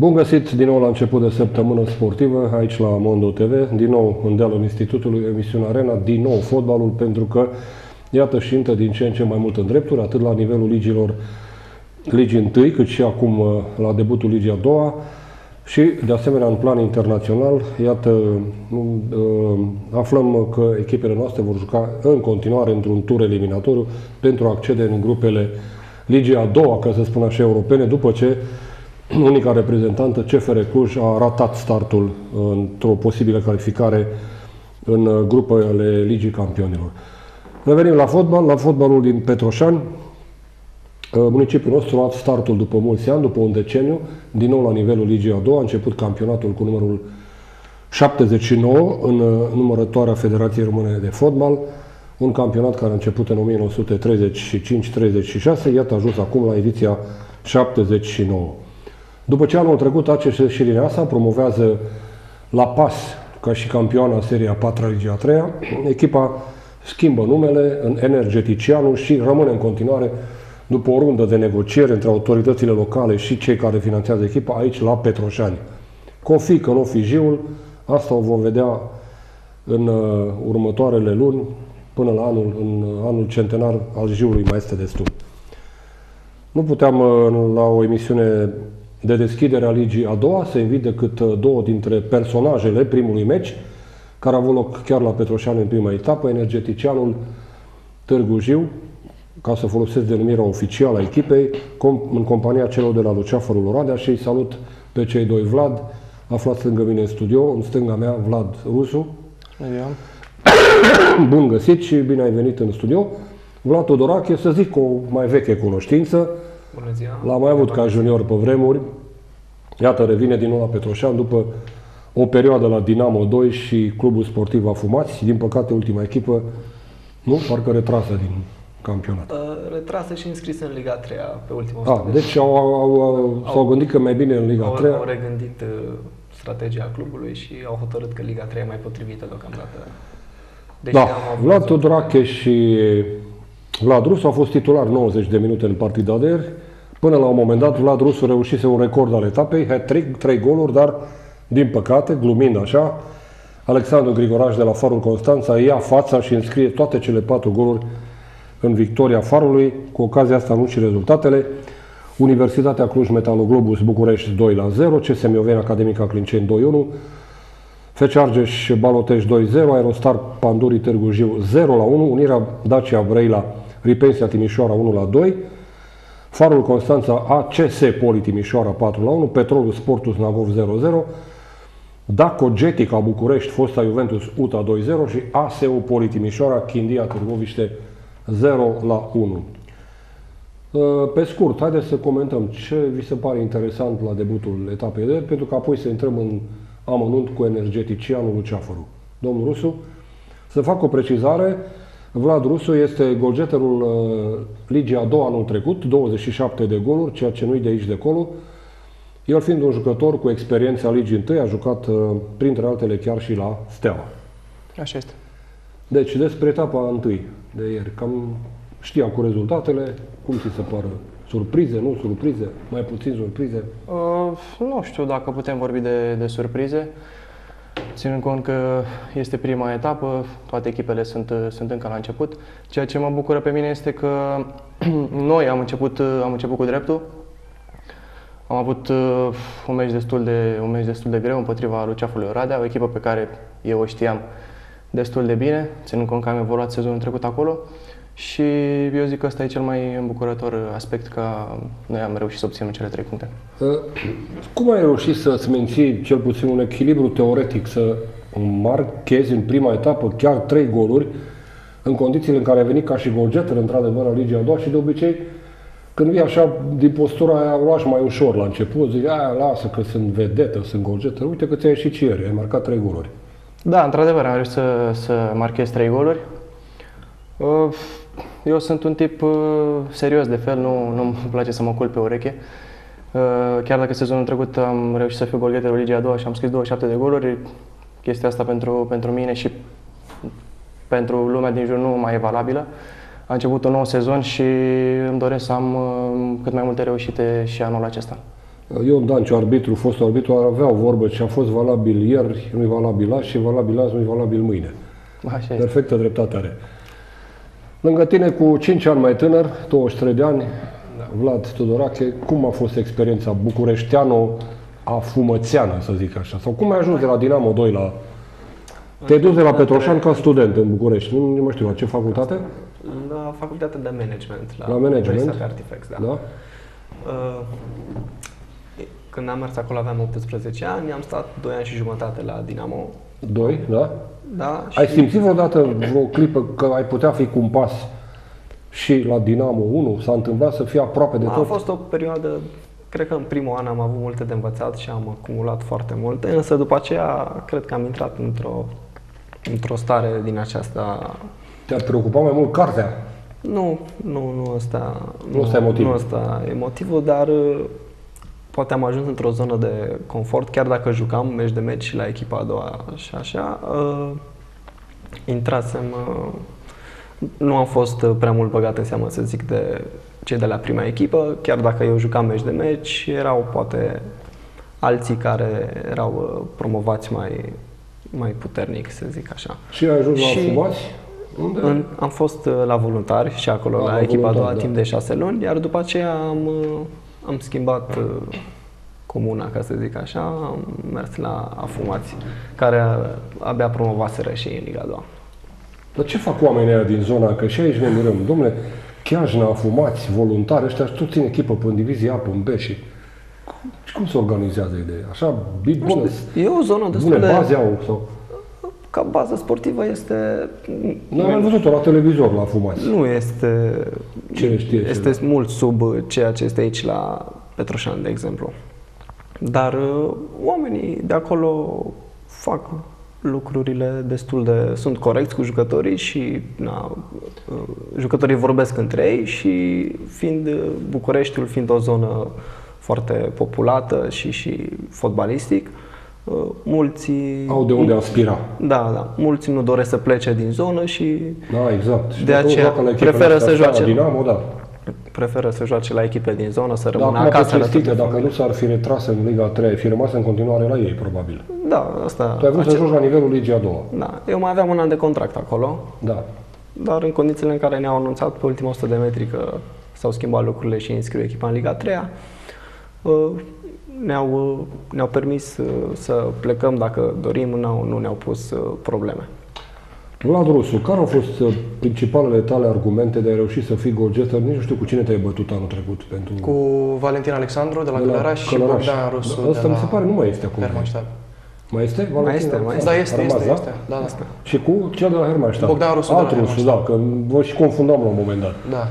Bun găsit din nou la început de săptămână sportivă, aici la Mondo TV, din nou în dealul Institutului, emisiunea Arena, din nou fotbalul, pentru că, iată, și intră din ce în ce mai mult în drepturi, atât la nivelul Ligii 1, cât și acum la debutul Ligii a doua, și, de asemenea, în plan internațional, iată, aflăm că echipele noastre vor juca în continuare într-un tur eliminatoriu pentru a accede în grupele Ligii a doua, ca să spun așa, europene, după ce unica reprezentantă, CFR Cluj, a ratat startul într-o posibilă calificare în grupele Ligii Campionilor. Revenim la fotbal, la fotbalul din Petroșani. Municipiul nostru a luat startul după mulți ani, după un deceniu, din nou la nivelul Ligii a doua. A început campionatul cu numărul 79 în numărătoarea Federației Române de Fotbal, un campionat care a început în 1935-36, iată a ajuns acum la ediția 79. După ce anul trecut ACS Șirineasa promovează la pas ca și campioana seria a 4-a Ligii a 3-a, echipa schimbă numele în Energeticianu și rămâne în continuare, după o rundă de negocieri între autoritățile locale și cei care finanțează echipa, aici la Petroșani. Că o fi, că nu o fi jiul, asta o vom vedea în următoarele luni, până la anul centenar al jiului mai este destul. Nu puteam la o emisiune de deschidere a Ligii a doua să invit decât două dintre personajele primului meci, care a avut loc chiar la Petroșani în prima etapă, Energeticianul Târgu Jiu, ca să folosesc denumirea oficială a echipei, în compania celor de la Luceafărul Oradea, și îi salut pe cei doi. Vlad, aflați lângă mine în studio, în stânga mea, Vlad Rusu. Bun găsit și bine ai venit în studio. Vlad Todorache, să zic o mai veche cunoștință. Bună ziua. L-am mai avut ca junior pe vremuri. Iată, revine din nou la Petroșani după o perioadă la Dinamo 2 și Clubul Sportiv Afumați. Din păcate, ultima echipă, nu? Parcă retrasă din campionat. Retrasă și înscrisă în Liga 3 pe ultimul Deci s-au gândit că mai bine în Liga 3. Au regândit strategia clubului și au hotărât că Liga 3 e mai potrivită deocamdată. Deci Vlad Todorache și Vlad Rusu au fost titular 90 de minute în partida de ieri. Până la un moment dat, Vlad Rusu reușise un record al etapei, hat-trick, 3 goluri, dar, din păcate, glumind așa, Alexandru Grigoraș de la Farul Constanța ia fața și înscrie toate cele 4 goluri în victoria Farului. Cu ocazia asta anunț și rezultatele. Universitatea Cluj Metaloglobus București 2-0, CS Mioveni Academica Clinceni 2-1, FC Argeș Baloteș 2-0, Aerostar Pandurii Târgu Jiu 0-1, Unirea Dacia Brăila Ripensia Timișoara 1-2, Farul Constanța ACS Poli Timișoara 4-1, Petrolul Sportul Snagov 0-0, Daco Getica București Fosta Juventus UTA 2-0 și ASU Poli Timișoara Chindia Târgoviște 0-1. Pe scurt, haideți să comentăm ce vi se pare interesant la debutul etapei de ieri, pentru că apoi să intrăm în amănunt cu Energeticianul Luceafărul. Domnul Rusu, să fac o precizare. Vlad Rusu este golgeterul Ligii a doua anul trecut, 27 de goluri, ceea ce nu-i de aici de acolo. El fiind un jucător cu experiența Ligii 1, a jucat printre altele chiar și la Steaua. Așa este. Deci, despre etapa 1 de ieri, cam știam cu rezultatele, cum ți se pară? Surprize, nu surprize, mai puțin surprize? Nu știu dacă putem vorbi de surprize, ținând cont că este prima etapă, toate echipele sunt încă la început. Ceea ce mă bucură pe mine este că noi am început cu dreptul. Am avut un meci destul de greu împotriva Luceafului Oradea, o echipă pe care eu o știam destul de bine, ținând cont că am evoluat sezonul trecut acolo. Și eu zic că ăsta e cel mai îmbucurător aspect, că noi am reușit să obținem cele 3 puncte. Cum ai reușit să-ți menții cel puțin un echilibru teoretic, să marchezi în prima etapă chiar 3 goluri, în condițiile în care ai venit ca și golgeter, într-adevăr, în Ligia a doua și de obicei, când vii așa, din postura aia, o lași mai ușor la început, zici, lasă că sunt vedetă, sunt golgeter, uite că ți-ai ieșit și ieri, ai marcat 3 goluri. Da, într-adevăr, am reușit să marchez 3 goluri. Eu sunt un tip serios de fel, nu-mi place să mă culp pe ureche. Chiar dacă sezonul trecut am reușit să fiu golgeterul Ligii a doua și am scris 27 de goluri, chestia asta pentru mine și pentru lumea din jur nu mai e valabilă. A început un nou sezon și îmi doresc să am cât mai multe reușite și anul acesta. Ion Danciu, arbitru, fostul arbitru, avea o vorbă ce a fost valabil ieri, nu-i valabil azi și valabil azi, nu-i valabil mâine. Așa este. Perfectă dreptate are. Lângă tine, cu 5 ani mai tânăr, 23 de ani, Vlad Tudorache, cum a fost experiența bucureșteano-afumățeană, să zic așa? Sau cum ai ajuns de la Dinamo 2 la... Te-ai dus de la Petroșani ca student în București, nu mai știu la ce facultate? La facultatea de management, La management? Universitatea Artifex, da. Da? Când am mers acolo aveam 18 ani, am stat 2 ani și jumătate la Dinamo. 2, da? Da, Ai simțit vreodată vreo clipă că ai putea fi cu un pas și la Dinamo 1? S-a întâmplat să fie aproape de tot? A fost o perioadă, cred că în primul an am avut multe de învățat și am acumulat foarte multe, însă după aceea cred că am intrat într-o stare din aceasta. Te-a preocupat mai mult cartea? Nu ăsta, ăsta e motivul. Nu ăsta e motivul, dar poate am ajuns într-o zonă de confort, chiar dacă jucam meci de meci și la echipa a doua și așa, nu am fost prea mult băgat în seamă, să zic, de cei de la prima echipă, chiar dacă eu jucam meci de meci, erau poate alții care erau promovați mai puternic, să zic așa. Și ai ajuns la Afumați? Unde? Am fost la voluntari și acolo, la echipa a doua, timp de 6 luni, iar după aceea am schimbat comuna, ca să zic așa, am mers la Afumați, care abia promovaseră și ei în Liga 2. Dar ce fac oamenii aia din zona? Că și aici ne mirăm. Dom'le, Chiajna, Afumați, voluntari, ăștia toți în echipă, pe în divizie A, pe în B și... Cum se organizează ideea? Așa, bună, e o zonă destul bune de... baze au sau... Ca bază sportivă este... Nu am văzut-o la televizor la Afumați. Nu este... Cine știe? Este mult sub ceea ce este aici la Petroșani, de exemplu. Dar oamenii de acolo fac lucrurile destul de... Sunt corecți cu jucătorii și jucătorii vorbesc între ei și Bucureștiul fiind o zonă foarte populată și fotbalistic, mulți... Au de unde aspira. Da. Mulți nu doresc să plece din zonă și... Da, exact. Și de aceea preferă să joace. Dinamo, da. Preferă să joace la echipe din zonă, să rămână acasă. acasă. Dacă nu s-ar fi retras în Liga 3, ai fi rămas în continuare la ei, probabil. Da, asta... Tu ai vrut să joci la nivelul Ligii a doua. Da. Eu mai aveam un an de contract acolo. Da. Dar în condițiile în care ne-au anunțat pe ultima 100 de metri că s-au schimbat lucrurile și înscriu echipa în Liga 3, ne-au permis să plecăm dacă dorim, nu ne-au pus probleme. Vlad Rusu, care au fost principalele tale argumente de a reuși să fii golgeter? Nici nu știu cu cine te-ai bătut anul trecut. Cu Valentin Alexandru de la Călăraș și Bogdan Rusu de la... Asta mi se pare nu mai este acum. Hermannstadt. Mai este? Valentin? Mai este. Da, este. Da. Și cu cel de la Hermannstadt? Bogdan Rusu de la Hermannstadt. Da, că vă și confundam la un moment dat. Da.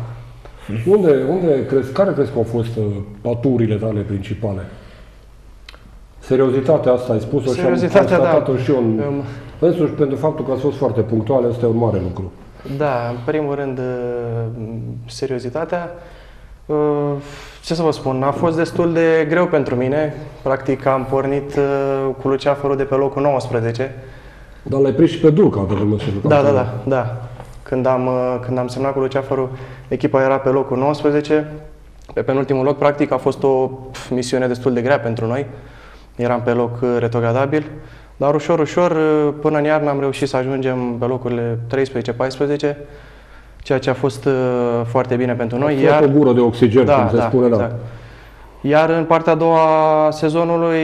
Care crezi că au fost aturile tale principale? Seriozitatea asta ai spus-o și am constatat-o și eu însuși pentru faptul că ați fost foarte punctuale, ăsta e un mare lucru. Da, în primul rând, seriozitatea. Ce să vă spun, a fost destul de greu pentru mine. Practic am pornit cu Luceafărul de pe locul 19. Dar l-ai prins și pe Dulca, de vreme. Da. Când am semnat cu Luceafărul, echipa era pe locul 19. Pe penultimul loc, practic, a fost o misiune destul de grea pentru noi. Eram pe loc retrogradabil, dar ușor, până în iarnă am reușit să ajungem pe locurile 13-14, ceea ce a fost foarte bine pentru noi. O gură de oxigen, cum se spune, exact. Iar în partea a doua a sezonului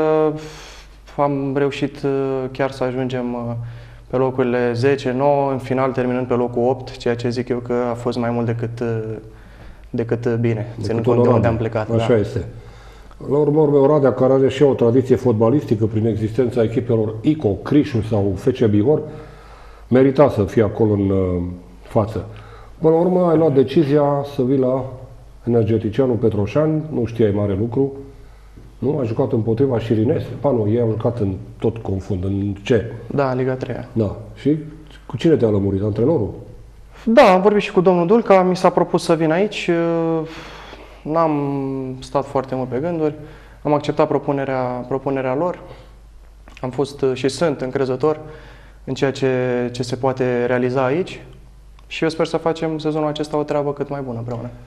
am reușit chiar să ajungem pe locurile 10-9, în final terminând pe locul 8, ceea ce zic eu că a fost mai mult decât bine, ținând cont de unde am plecat. Așa este. La urmă, Oradea, care are și o tradiție fotbalistică prin existența echipelor ICO, Crișu sau FC Bihor, merita să fie acolo în față. Până la urmă, ai luat decizia să vii la Energeticianul Petroșani, nu știai mare lucru, nu? Ai jucat împotriva Șirinese. Nu, ei au jucat în tot confund, în ce? Da, în Liga 3. Da. Și cu cine te-a lămurit? Antrenorul? Da, am vorbit și cu domnul Dulca, mi s-a propus să vin aici. N-am stat foarte mult pe gânduri, am acceptat propunerea lor, am fost și sunt încrezător în ceea ce se poate realiza aici și eu sper să facem sezonul acesta o treabă cât mai bună împreună.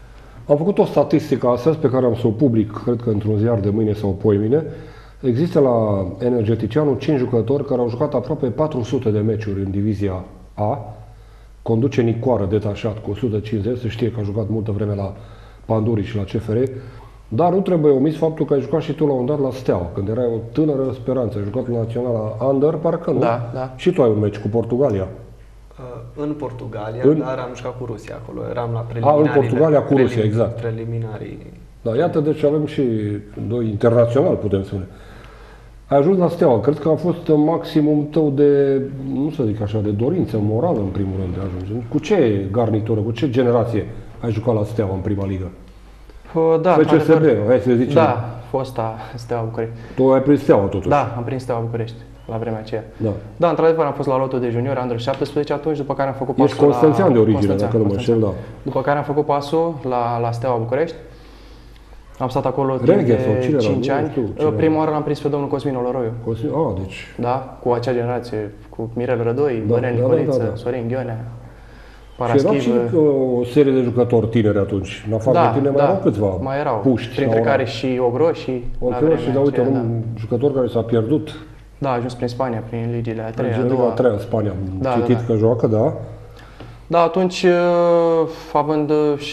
Am făcut o statistică astăzi pe care am să o public, cred că într-un ziar de mâine sau poimine. Există la Energeticianul 5 jucători care au jucat aproape 400 de meciuri în divizia A. Conduce Nicoară detașat cu 150, se știe că a jucat multă vreme la Panduri și la CFR. Dar nu trebuie omis faptul că ai jucat și tu la un dat la Steaua, când erai o tânără speranță. Ai jucat la Naționala Under, parcă nu? Da, da. Și tu ai un meci cu Portugalia. În Portugalia, dar am jucat cu Rusia acolo. Eram la în Portugalia cu Rusia, exact. Preliminarii. Da, iată, deci avem și doi internaționali, putem spune. Ai ajuns la Steaua. Cred că a fost maximum tău de, nu să zic așa, de dorință morală, în primul rând, de a ajunge. Cu ce garnitură, cu ce generație ai jucat la Steaua în prima ligă? Da, FCSB, hai să zicem. Da, fosta Steaua București. Tu ai prins Steaua, totuși. Da, am prins Steaua București la vremea aceea. Da. Da, într-adevăr am fost la lotul de junior, Under 17 atunci, după care am făcut pasul. Ești constanțean de origine, dacă nu mă înșel, da. După care am făcut pasul la Steaua București. Am stat acolo timp Reghe, de 5 ani. Prima oară l-am prins pe domnul Cosmin Oloroiu. Deci... Da, cu acea generație, cu Mirel Rădoi, Bănel Nicoliță, Sorin Ghionea, Paraschivă. Și erau și o serie de jucători tineri atunci. În afară de tine mai erau câțiva mai erau. Puști. Printre care și Ogroși. Ogroși, dar uite, un jucător care s-a pierdut. Da, a ajuns prin Spania, prin ligile a treia, a doua. A treia, Spania. Am citit că joacă, da. Da, atunci, având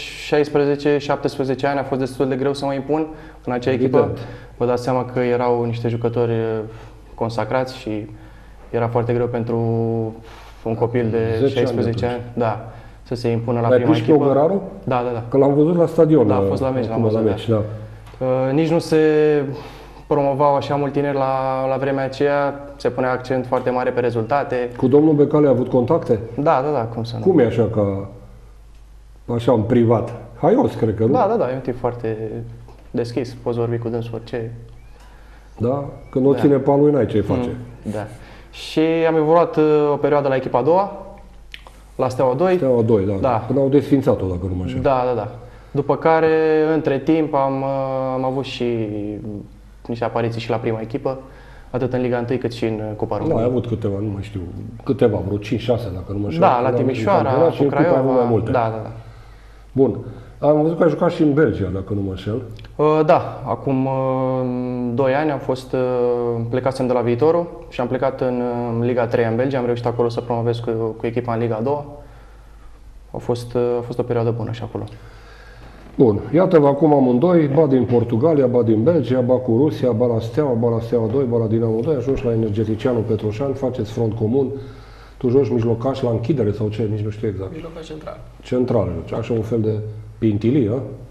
16-17 ani, a fost destul de greu să mă impun în acea echipă. Vă dați seama că erau niște jucători consacrați și era foarte greu pentru un copil de 16 ani, da, să se impună la prima echipă. Ai prins pe Ogăraru? Da, da, da. Că l-am văzut la stadion. Da, a fost la meci, l-am văzut, da. Nici nu se promovau așa mult tineri la vremea aceea, se punea accent foarte mare pe rezultate. Cu domnul Becali ai avut contacte? Da, da, da, cum să nu. Cum e așa ca, așa în privat? Haios, cred că, nu? Da, da, da, e un tip foarte deschis, poți vorbi cu dânsul orice. Da? Când o ține pe lui, n-ai ce face. Da. Și am evoluat o perioadă la echipa a doua, la Steaua 2. Steaua 2, da. Da. Când au desfințat-o, dacă nu mă înșel. Da, da, da. După care, între timp, am avut și niște apariții și la prima echipă, atât în Liga 1 cât și în Cupa României. Da, ai avut câteva, nu mai știu, câteva, vreo 5-6, dacă nu mă înșel. Da, la Timișoara, cu Craiova. Da, da, da. Bun. Am văzut că ai jucat și în Belgia, dacă nu mă înșel. Da, acum 2 ani am fost, plecasem de la Viitorul și am plecat în Liga 3 în Belgia, am reușit acolo să promovez cu echipa în Liga 2. A fost o perioadă bună și acolo. Bun, iată-vă acum amândoi, ba din Portugalia, ba din Belgia, ba cu Rusia, ba la Steaua 2, ba la Dinamo 2, ajungi la Energeticianul Petroșani, faceți front comun. Tu joci mijlocaș la închidere sau ce? Nici nu știu exact. Mijlocaș central. Central, așa un fel de pintilie,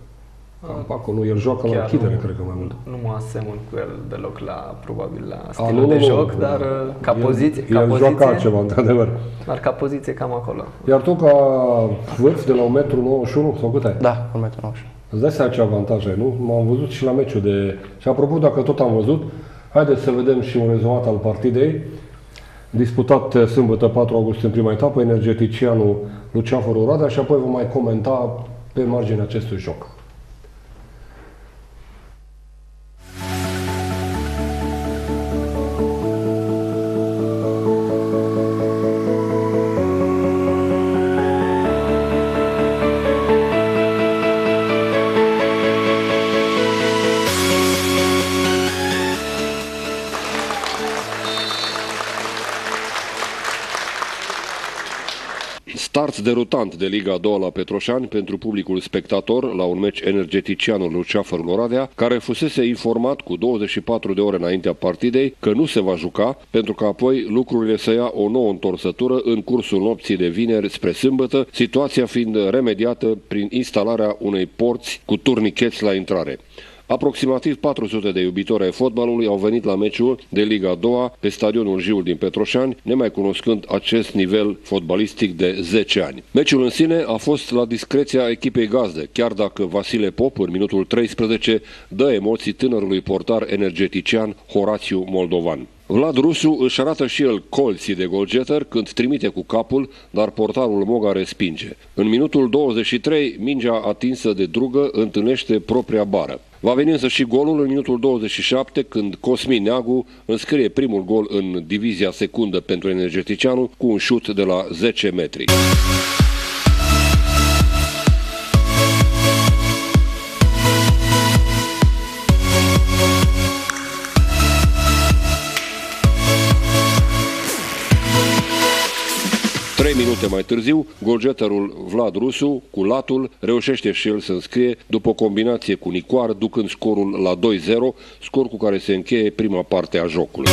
nu, el joacă la închidere, cred că mai mult. Nu mă asemăn cu el deloc probabil la stilul de joc, dar ca poziție... El joacă altceva, într-adevăr. Dar ca poziție cam acolo. Iar tu ca vârf de la 1,91 m sau cât ai? Da, 1,91 m. Îți dai seama ce avantaj ai, nu? M-am văzut și la meciul de... Și apropo, dacă tot am văzut, haideți să vedem și un rezumat al partidei. Disputat sâmbătă 4 august în prima etapă, Energeticianul Luceafărul Oradea și apoi vom mai comenta pe marginea acestui joc. Start derutant de Liga a doua la Petroșani pentru publicul spectator la un meci Energeticianul Luceafărul Oradea, care fusese informat cu 24 de ore înaintea partidei că nu se va juca, pentru că apoi lucrurile să ia o nouă întorsătură în cursul nopții de vineri spre sâmbătă, situația fiind remediată prin instalarea unei porți cu turnicheți la intrare. Aproximativ 400 de iubitori ai fotbalului au venit la meciul de Liga a doua pe stadionul Jiul din Petroșani, nemai cunoscând acest nivel fotbalistic de 10 ani. Meciul în sine a fost la discreția echipei gazdă, chiar dacă Vasile Pop, în minutul 13, dă emoții tânărului portar energetician Horațiu Moldovan. Vlad Rusu își arată și el colții de golgeter când trimite cu capul, dar portarul Moga respinge. În minutul 23, mingea atinsă de Drugă întâlnește propria bară. Va veni însă și golul în minutul 27, când Cosmin Neagu înscrie primul gol în divizia secundă pentru Energeticianul cu un șut de la 10 metri. minute mai târziu, golgeterul Vlad Rusu, cu latul, reușește și el să înscrie după o combinație cu Nicoar, ducând scorul la 2-0, scor cu care se încheie prima parte a jocului.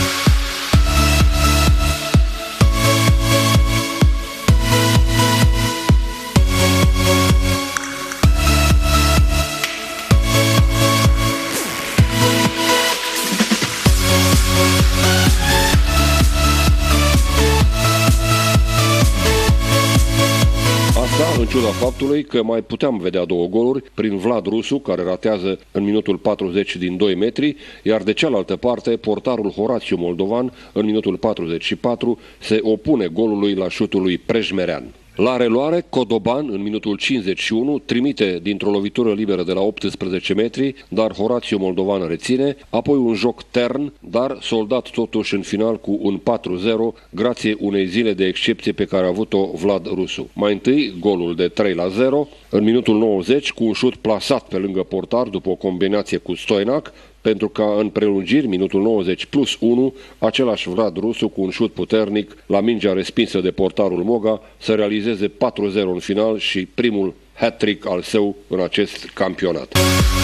În ciuda faptului că mai puteam vedea două goluri prin Vlad Rusu, care ratează în minutul 40 din 2 metri, iar de cealaltă parte, portarul Horațiu Moldovan, în minutul 44, se opune golului la șutul lui Prejmerean. La reluare, Codoban, în minutul 51, trimite dintr-o lovitură liberă de la 18 metri, dar Horațiu Moldovan reține, apoi un joc tern, dar soldat totuși în final cu un 4-0, grație unei zile de excepție pe care a avut-o Vlad Rusu. Mai întâi, golul de 3-0, în minutul 90, cu un șut plasat pe lângă portar după o combinație cu Stoinac, pentru ca în prelungiri, minutul 90 plus 1, același Vlad Rusu cu un șut puternic la mingea respinsă de portarul Moga să realizeze 4-0 în final și primul hat-trick al său în acest campionat.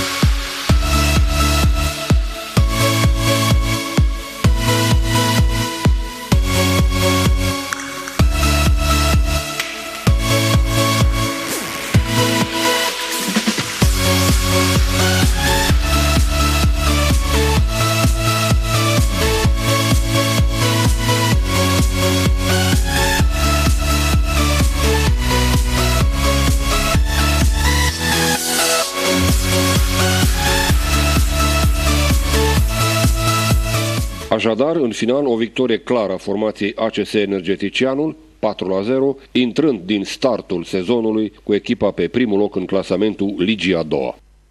Așadar, în final, o victorie clară a formației ACS Energeticianul, 4-0, intrând din startul sezonului cu echipa pe primul loc în clasamentul Ligii a doua.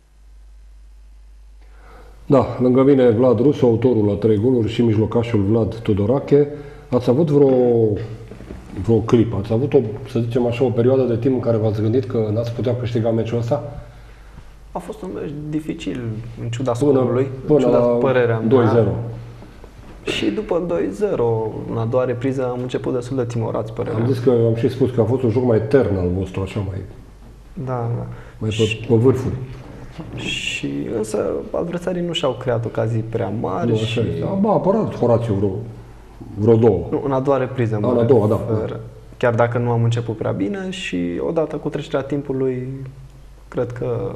Da, lângă mine Vlad Rusu, autorul la 3 goluri, și mijlocașul Vlad Tudorache. Ați avut vreo clipă, ați avut să zicem așa, o perioadă de timp în care v-ați gândit că n-ați putea câștiga meciul ăsta? A fost un meci dificil, în ciuda scorului, în ciuda părerea 2-0. Și după 2-0, în a doua repriză, am început destul de timorați, părerea. Am zis că am și spus că a fost un joc mai etern al vostru, așa mai... Da. Mai pe vârfuri. Și însă adversarii nu și-au creat ocazii prea mari. Nu, așa și... a apărat Horațiu vreo două. Nu, în a doua repriză. În a doua, da. Chiar dacă nu am început prea bine și odată cu trecerea timpului, cred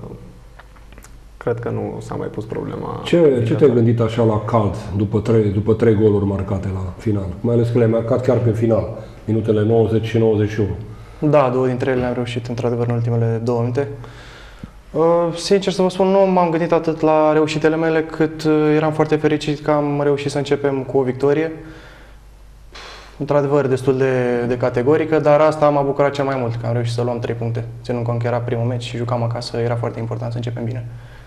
că nu s-a mai pus problema. Ce te-ai gândit așa la cald după trei goluri marcate la final? Mai ales că le-ai marcat chiar pe final, minutele 90 și 91. Da, două dintre ele le-am reușit într-adevăr în ultimele 2 minute. Sincer să vă spun, nu m-am gândit atât la reușitele mele, cât eram foarte fericit că am reușit să începem cu o victorie. Într-adevăr, destul de categorică, dar asta m-a bucurat cel mai mult, că am reușit să luăm 3 puncte. Ținând cont că era primul meci și jucam acasă, era foarte important să începem bine.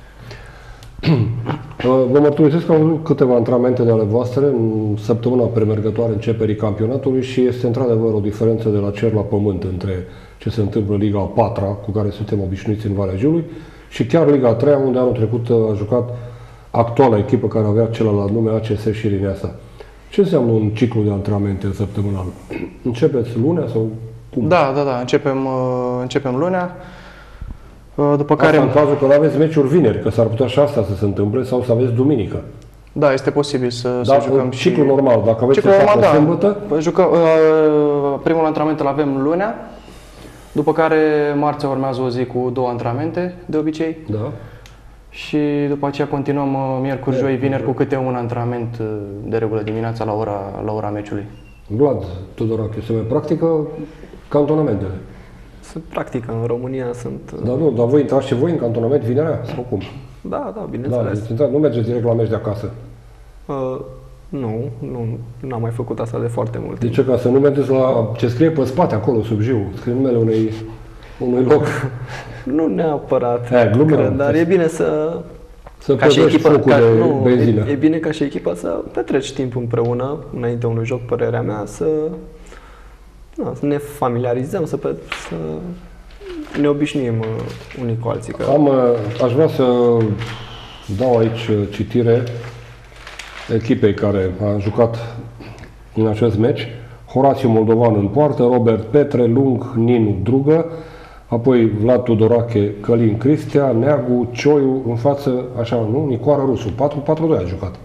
Vă mărturisesc că am văzut câteva antrenamente de ale voastre în săptămâna premergătoare începerii campionatului și este într-adevăr o diferență de la cer la pământ între ce se întâmplă în Liga a 4-a, cu care suntem obișnuiți în Valea Jiului, și chiar Liga a 3-a, unde anul trecut a jucat actuala echipă care avea celălalt nume, ACS și Rineasa. Ce înseamnă un ciclu de antrenamente săptămânal? Începeți lunea sau cum? Da, începem lunea. După care... Asta în cazul că nu aveți meciuri vineri, că s-ar putea și asta să se întâmple, sau să aveți duminică. Da, este posibil să jucăm și... Ciclul normal, dacă aveți sâmbătă? Primul antrenament îl avem lunea, după care marțea urmează o zi cu 2 antrenamente, de obicei. Da. Și după aceea continuăm miercuri, joi, vineri cu câte un antrenament de regulă dimineața la ora meciului. Vlad Tudorache, se mai practică cantonamentele? Se practică, în România sunt... Dar voi intrați și voi în cantonament vinerea? Sau cum? Da, bineînțeles. Da, nu mergeți direct la meci de acasă? Nu am mai făcut asta de foarte mult. De ce? Ca să nu mergeți la ce scrie pe spate acolo, sub jiu, scrie numele unui loc. Nu neapărat, dar e bine să plătești focul de benzină. E bine ca și echipa să petreci timp împreună, înainte unui joc, părerea mea, să ne familiarizăm, să ne obișnuim unii cu alții. Aș vrea să dau aici citire echipei care a jucat în acest meci. Horațiu Moldovan în poartă, Robert Petre, Lung, Ninu, Drugă, apoi Vlad Tudorache, Călin Cristea, Neagu, Cioiu, în față, așa, nu? Nicoara Rusu, 4-4-2 a jucat.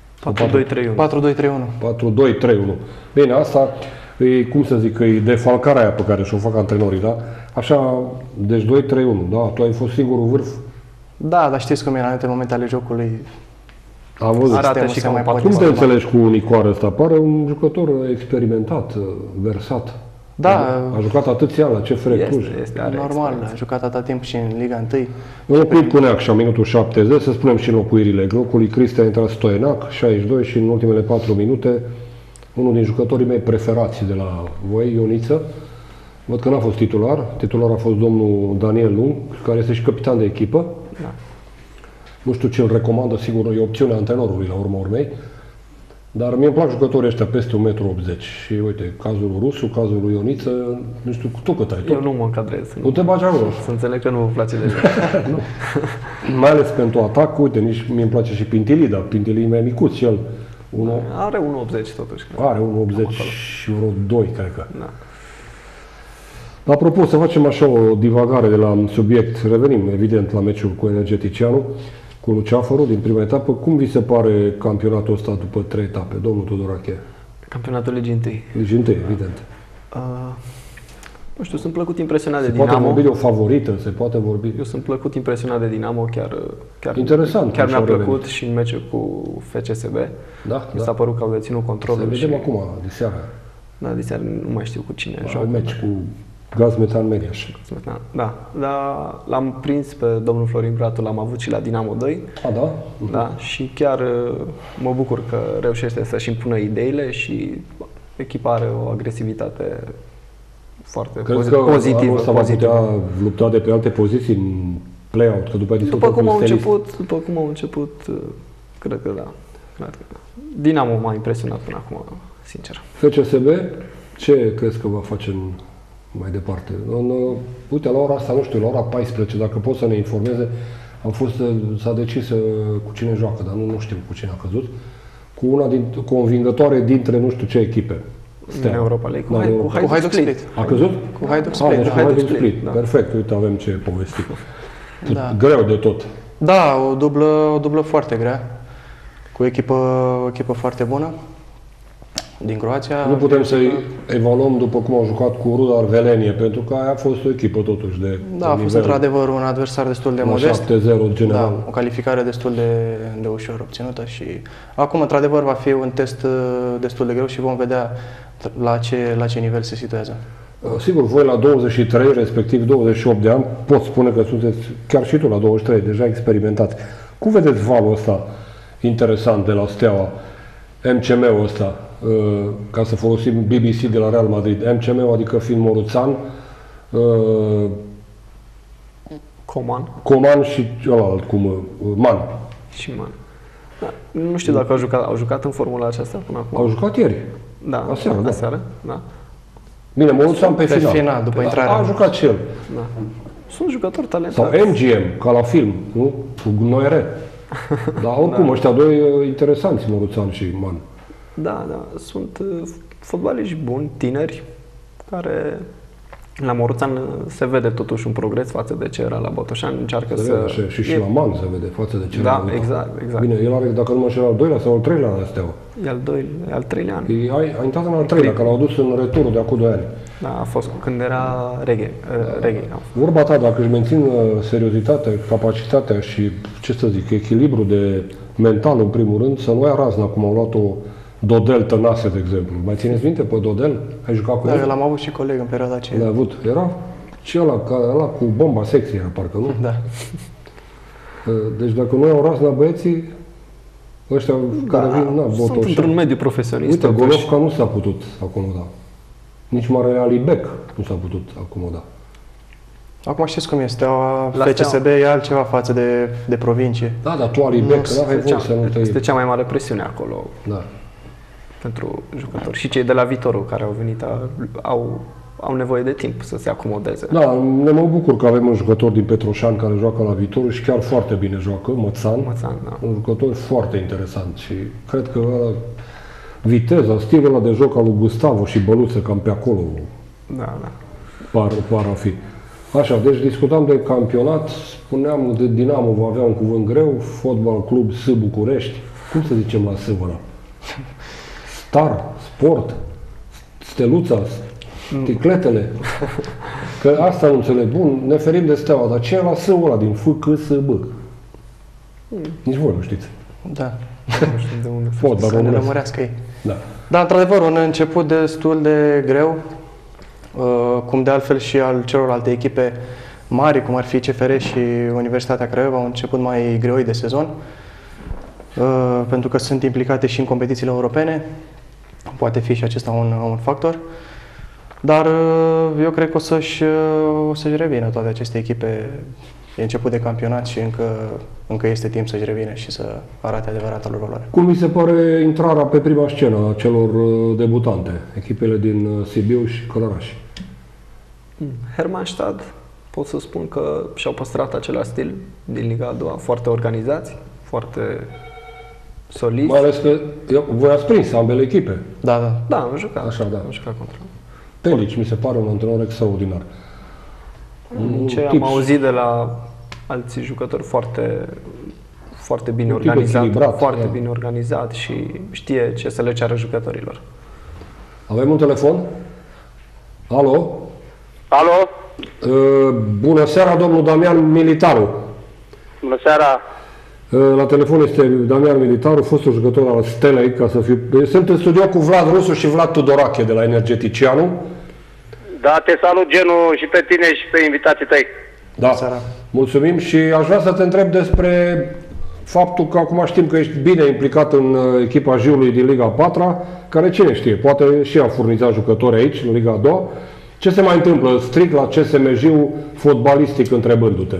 4-2-3-1. 4-2-3-1. Bine, asta e, cum să zic, e defalcarea aia pe care și-o fac antrenorii, da? Așa, deci 2-3-1, da? Tu ai fost singurul vârf. Da, dar știți cum e, în anumite momente ale jocului. Am văzut. Arată și ca un Cum te înțelegi cu Nicoara ăsta? Pare un jucător experimentat, versat. Da. A jucat atâția ani la CFR Cluj. Are Normal, experiență. a jucat atâta timp și în Liga 1. Înlocuit cu Neacșa, minutul 70, să spunem și înlocuirile. Locului Cristea a intrat Stoienac, 62 și în ultimele 4 minute, unul din jucătorii mei preferați de la voi, Ioniță. Văd că n-a fost titular. Titular a fost domnul Daniel Lung, care este și capitan de echipă. Da. Nu știu ce îl recomandă, sigur, e opțiunea antrenorului la urma urmei. Dar mie îmi plac jucătorii ăștia peste 1,80 m. Și uite, cazul lui Rusu, cazul lui Ioniță, nu știu, tu cât ai? Eu nu mă încadrez. Nu te bagi acolo. Să înțeleg că nu vă place de Nu. Mai ales pentru atac, uite, nici mie îmi place și Pintili, dar Pintili e mai micuț și el. Are 1,80 totuși. Cred. Are 1,80 și vreo 2, cred că. Da. Apropo, să facem așa o divagare de la subiect. Revenim, evident, la meciul cu Energeticianu, cu Luceafărul din prima etapă. Cum vi se pare campionatul ăsta după 3 etape, domnul Tudorache? Campionatul Ligii 1. Ligii 1, evident. Nu știu, sunt plăcut impresionat Se de poate Dinamo. vorbi de o favorită, se poate vorbi. Eu sunt plăcut impresionat de Dinamo, chiar Interesant, Chiar așa mi-a revenim. plăcut și în meciul cu FCSB. Da, Mi s-a părut că au deținut Să controlul. vedem acum, de seara. Da, de seară nu mai știu cu cine Un joacă. meci cu Gaz Metan Mediaș. Da, dar l-am prins pe domnul Florin Bratu, l-am avut și la Dinamo 2. A, da? Da, și chiar mă bucur că reușește să-și impună ideile și echipa are o agresivitate foarte Crezi că pozitivă. anul ăsta va putea lupta de pe alte poziții în play-out? Că după După cum au început, cred că da. Cred că da. Dinamo m-a impresionat până acum, sincer. FCSB, ce crezi că va face mai departe? Uite, la ora asta, nu știu, la ora 14, dacă pot să ne informeze, s-a decis cu cine joacă, dar nu știu cu cine a căzut, cu o învingătoare dintre nu știu ce echipe. În Europa League, cu Hajduk Split. A căzut? Cu Hajduk Split. Deci Da. Hajduk Split, Split. da. Perfect, uite, avem ce povesti. Da. Greu de tot. Da, o dublă foarte grea, cu o echipă foarte bună din Croația. Nu putem să-i evaluăm după cum au jucat cu Rudar Velenie, pentru că aia a fost o echipă totuși de Da, a fost într-adevăr un adversar destul de modest. 7-0 general. Da, o calificare destul de ușor obținută și acum, într-adevăr, va fi un test destul de greu și vom vedea la ce nivel se situează. Sigur, voi la 23, respectiv 28 de ani, pot spune că sunteți, chiar și tu la 23, deja experimentați. Cum vedeți valul ăsta interesant de la Steaua, MCM-ul ăsta, ca să folosim BBC de la Real Madrid, MCM-ul adică fiind Moruțan, Coman și ălalt, Man. Și Man. Da. Nu știu dacă au jucat în formula aceasta până acum. Au jucat ieri. Da, Aseară, da. Bine, Moruțan pe final. final, după intrarea. A jucat și el. Da. Sunt jucători Sau talentați. MGM, ca la film, nu? Cu Noere. Dar oricum, ăștia doi interesanți, Moruțan și Man. Da. Sunt fotbaliști buni, tineri, care la Moruțan se vede totuși un progres față de ce era la Botoșani. Încearcă Se să... vede așa, și la Man se vede față de ce Da, era. exact. Bine, el are, dacă nu mă înșel, al doilea sau al treilea la Steaua. E al treilea an. A intrat în al treilea, că l-au dus în returul de acum 2 ani. Da, a fost când era reggae. Vorba ta, dacă își mențin seriozitatea, capacitatea și, ce să zic, echilibru de mental, în primul rând, să nu ia razna, cum au luat-o Dodel Tănase, de exemplu. Mai țineți minte pe Dodel? Ai jucat cu Da, el? eu l-am avut și coleg în perioada aceea. L-ai avut. Era și ăla cu bomba secție, era, parcă, nu? Da. Deci dacă nu iau razna băieții, ăștia care vin, sunt într-un mediu profesionist. Uite, totuși. Golovca nu s-a putut acomoda. Nici Marele Alibec nu s-a putut acomoda. Acum știți cum este, La FCSB e altceva față de provincie. Da, dar tu Alibec, Nu, n-ai voie să nu te... este cea mai mare presiune acolo Da. pentru jucători. Și cei de la Viitorul care au venit au nevoie de timp să se acomodeze. Da, mă bucur că avem un jucător din Petroșani care joacă la Viitorul și chiar foarte bine joacă, Mățan. Mățan, da. Un jucător foarte interesant și cred că viteza, stilul ăla de joc al lui Gustavo și Băluță, cam pe acolo Da, da. par a fi. Așa, deci discutam de campionat, spuneam de Dinamo va avea un cuvânt greu, Fotbal Club S. București, cum să zicem la S ăla? Star, Sport, Steluța, Sticletele, că asta nu înțeleg. Bun, ne ferim de Steaua, dar ce e la S-ul ăla din F, C, S, B? Nici voi nu știți. Da. Nu știu de unde. Fotbal Să ne românesc. lămurească ei. Da. Da, într-adevăr, un început destul de greu, cum de altfel și al celorlalte echipe mari, cum ar fi CFR și Universitatea Craiova, au început mai greoi de sezon, pentru că sunt implicate și în competițiile europene. Poate fi și acesta un factor. Dar eu cred că o să-și revină toate aceste echipe. E început de campionat și încă este timp să-și revină și să arate adevărata lor valoare. Cum vi se pare intrarea pe prima scenă a celor debutante, echipele din Sibiu și Călăraș? Hermannstadt, pot să spun că și-au păstrat același stil din Liga a doua, foarte organizați, foarte solizi. Mai ales că voi ați prins ambele echipe. Da, da. Da, am jucat. Așa, da. Am jucat contra. Pelici mi se pare un antrenor extraordinar. Ce am auzit de la alții jucători foarte, foarte bine Un tip organizat, echilibrat, foarte da. bine organizat și știe ce să le ceară jucătorilor. Avem un telefon? Alo? Alo? Bună seara, domnul Damian Militaru. Bună seara! La telefon este Damian Militaru, fostul jucător al Stelei, ca să fiu... Sunt în studio cu Vlad Rusu și Vlad Tudorache de la Energeticianu. Da, te salut, Genu, și pe tine și pe invitații tăi. Da, Seara. mulțumim și aș vrea să te întreb despre faptul că acum știm că ești bine implicat în echipa Jiului din Liga 4, care cine știe, poate și a furnizat jucători aici, în Liga 2. Ce se mai întâmplă strict la CSM Jiu, fotbalistic, întrebându-te?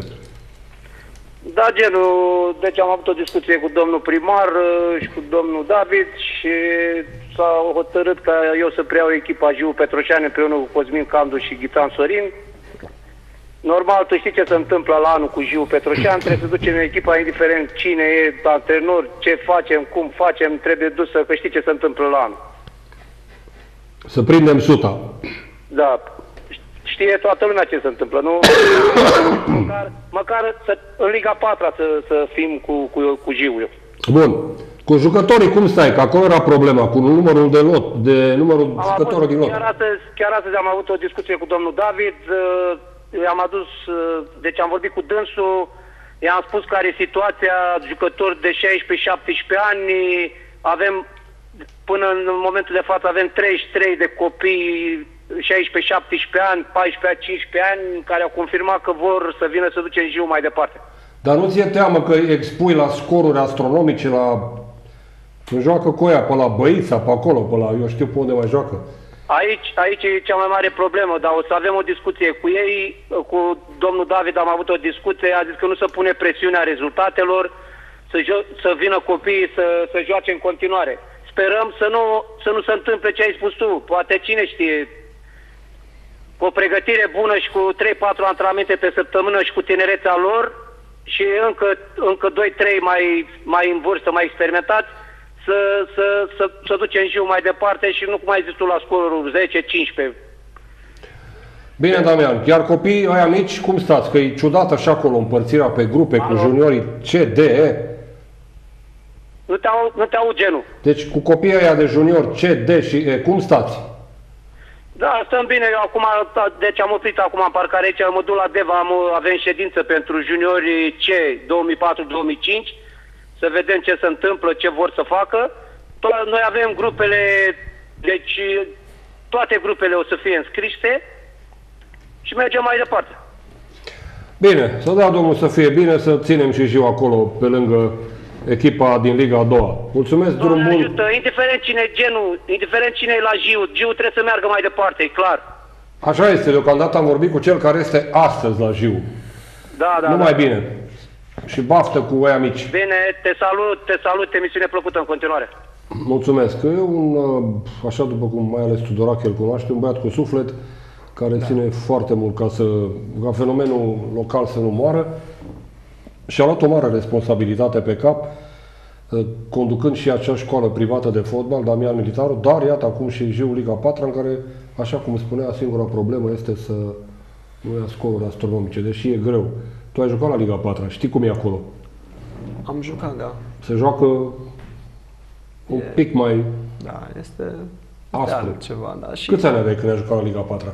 Da, Genu, deci am avut o discuție cu domnul primar și cu domnul David și s-a hotărât ca eu să preiau echipa Jiu Petroșani împreună cu Cosmin Candu și Ghițan Sorin. Normal, tu știi ce se întâmplă la anul cu Jiu Petroșani, trebuie să ducem echipa, indiferent cine e antrenor, ce facem, cum facem, trebuie dusă, că știi ce se întâmplă la anul. Să prindem suta. Da, știe toată lumea ce se întâmplă, nu? măcar în Liga 4 să fim cu Jiu. Bun. Cu jucătorii cum stai? Că acolo era problema, cu numărul de lot, de numărul jucătorilor din lot. Chiar astăzi am avut o discuție cu domnul David, i-am adus, deci am vorbit cu dânsul, i-am spus care e situația, jucători de 16-17 ani, avem, până în momentul de față avem 33 de copii 16-17 ani, 14-15 ani, care au confirmat că vor să vină să ducem Jiu mai departe. Dar nu ți-e teamă că expui la scoruri astronomice, la... joacă cu aia, pe la Băița, pe acolo, pe la... eu știu pe unde mai joacă. Aici e cea mai mare problemă, dar o să avem o discuție cu ei, cu domnul David am avut o discuție, a zis că nu se pune presiunea rezultatelor, să vină copiii să joace în continuare. Sperăm să nu se întâmple ce ai spus tu, poate cine știe, cu o pregătire bună și cu 3-4 antrenamente pe săptămână și cu tinerețea lor și încă 2-3 mai în vârstă, mai experimentați, să ducem Jiu mai departe și nu cum ai zis tu la scorul 10-15. Bine, Damian, iar copiii ăia mici, cum stați? Că e ciudat așa acolo împărțirea pe grupe, cu juniorii C, D, E. Nu te aud, Genu. Deci cu copiii ăia de junior C, D și E, cum stați? Da, stăm bine. Eu acum, deci am oprit acum în parcare aici, mă duc la Deva, avem ședință pentru juniorii C 2004-2005, să vedem ce se întâmplă, ce vor să facă. Noi avem grupele, deci toate grupele o să fie înscrise și mergem mai departe. Bine, să dea Domnul să fie bine, să ținem și Jiu acolo, pe lângă echipa din Liga a doua. Mulțumesc, drum bun! Ajută, indiferent cine e genul, indiferent cine e la Jiu, Jiu trebuie să meargă mai departe, e clar. Așa este, deocamdată am vorbit cu cel care este astăzi la Jiu. Da. Numai bine. Și baftă cu aia mici. Bine, te salut, emisiune plăcută în continuare. Mulțumesc. E așa după cum mai ales Tudorache îl cunoaște, un băiat cu suflet care ține foarte mult ca fenomenul local să nu moară și a luat o mare responsabilitate pe cap. conducând și acea școală privată de fotbal, Damian Militaru, dar iată acum și Jiu Liga 4, în care, așa cum spunea, singura problemă este să nu ia scoruri astronomice, deși e greu. Tu ai jucat la Liga 4, știi cum e acolo? Am jucat, da. Se joacă un pic mai Da, este aspru. ceva, da. Și Câți ani aveai când ai jucat la Liga 4?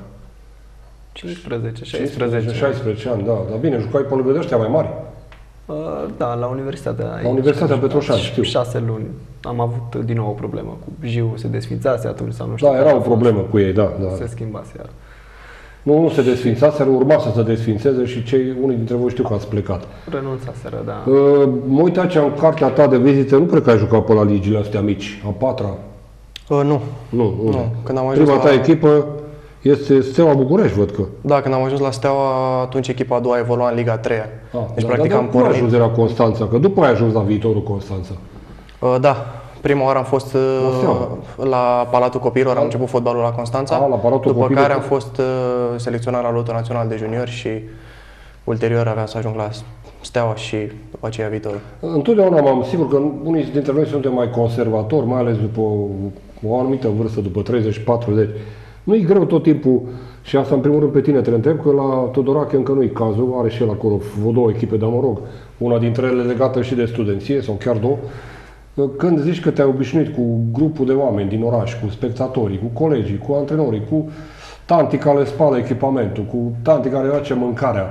15, 16. 16 ani, da. Dar bine, jucai pe lângă de ăștia mai mari. Da, la universitatea aici. La Universitatea am jucat Petroșani, știu. 6 luni. Am avut din nou o problemă cu Jiu, se desfințase atunci sau nu știu. Da, care era a o fost. problemă cu ei, da. Se schimbase iar. Nu se desfințaseră, urma să se desfințeze și unii dintre voi știu că ați plecat. Renunțaseră, da. Mă uit aici în cartea ta de vizite, nu cred că ai jucat pe la ligile astea mici, a patra. Nu. Nu. Când am ajuns Prima ta la... echipă este Steaua București, văd că. Da, când am ajuns la Steaua, atunci echipa a doua a evoluat în Liga 3. Deci, practic, am cum ai pornit. ajuns de la Constanța? Că după ai ajuns la Viitorul Constanța. Da, prima oară am fost Steaua. la Palatul Copiilor, am început fotbalul la Constanța. La Palatul după Copiilor. care am fost selecționat la lotul național de juniori și ulterior aveam să ajung la Steaua și după aceea Viitorul. Întotdeauna m-am sigur că unii dintre noi suntem mai conservatori, mai ales după o anumită vârstă, după 30-40. Nu-i greu tot timpul, și asta în primul rând pe tine te întreb, că la Tudorache încă nu-i cazul, are și el acolo două echipe, dar mă rog, una dintre ele legată și de studenție, sau chiar două. Când zici că te-ai obișnuit cu grupul de oameni din oraș, cu spectatorii, cu colegii, cu antrenorii, cu tanti care le spală echipamentul, cu tanti care face mâncarea,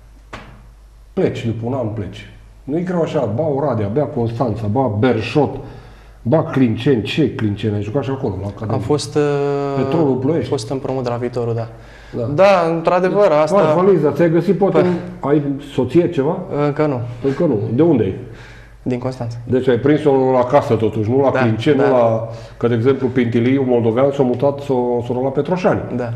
pleci, după un an pleci. Nu-i greu așa, ba Oradea, bea Constanța, ba Berșot, ba Clinceni. Ce Clinceni? Ai jucat și acolo, la Academie? Am fost, Petrolul Ploiești. fost împrumut de la Viitorul, da. Da. Da, într-adevăr, asta... Valiza, ți-ai găsit poate, ai soție ceva? Încă nu, Încă nu. De unde e? din Constanța. Deci ai prins-o la casă totuși, nu la Da, Clinceni, da. nu la... Că, de exemplu, Pintiliu, moldovean, s-a mutat, s-a luat la Petroșani. Da.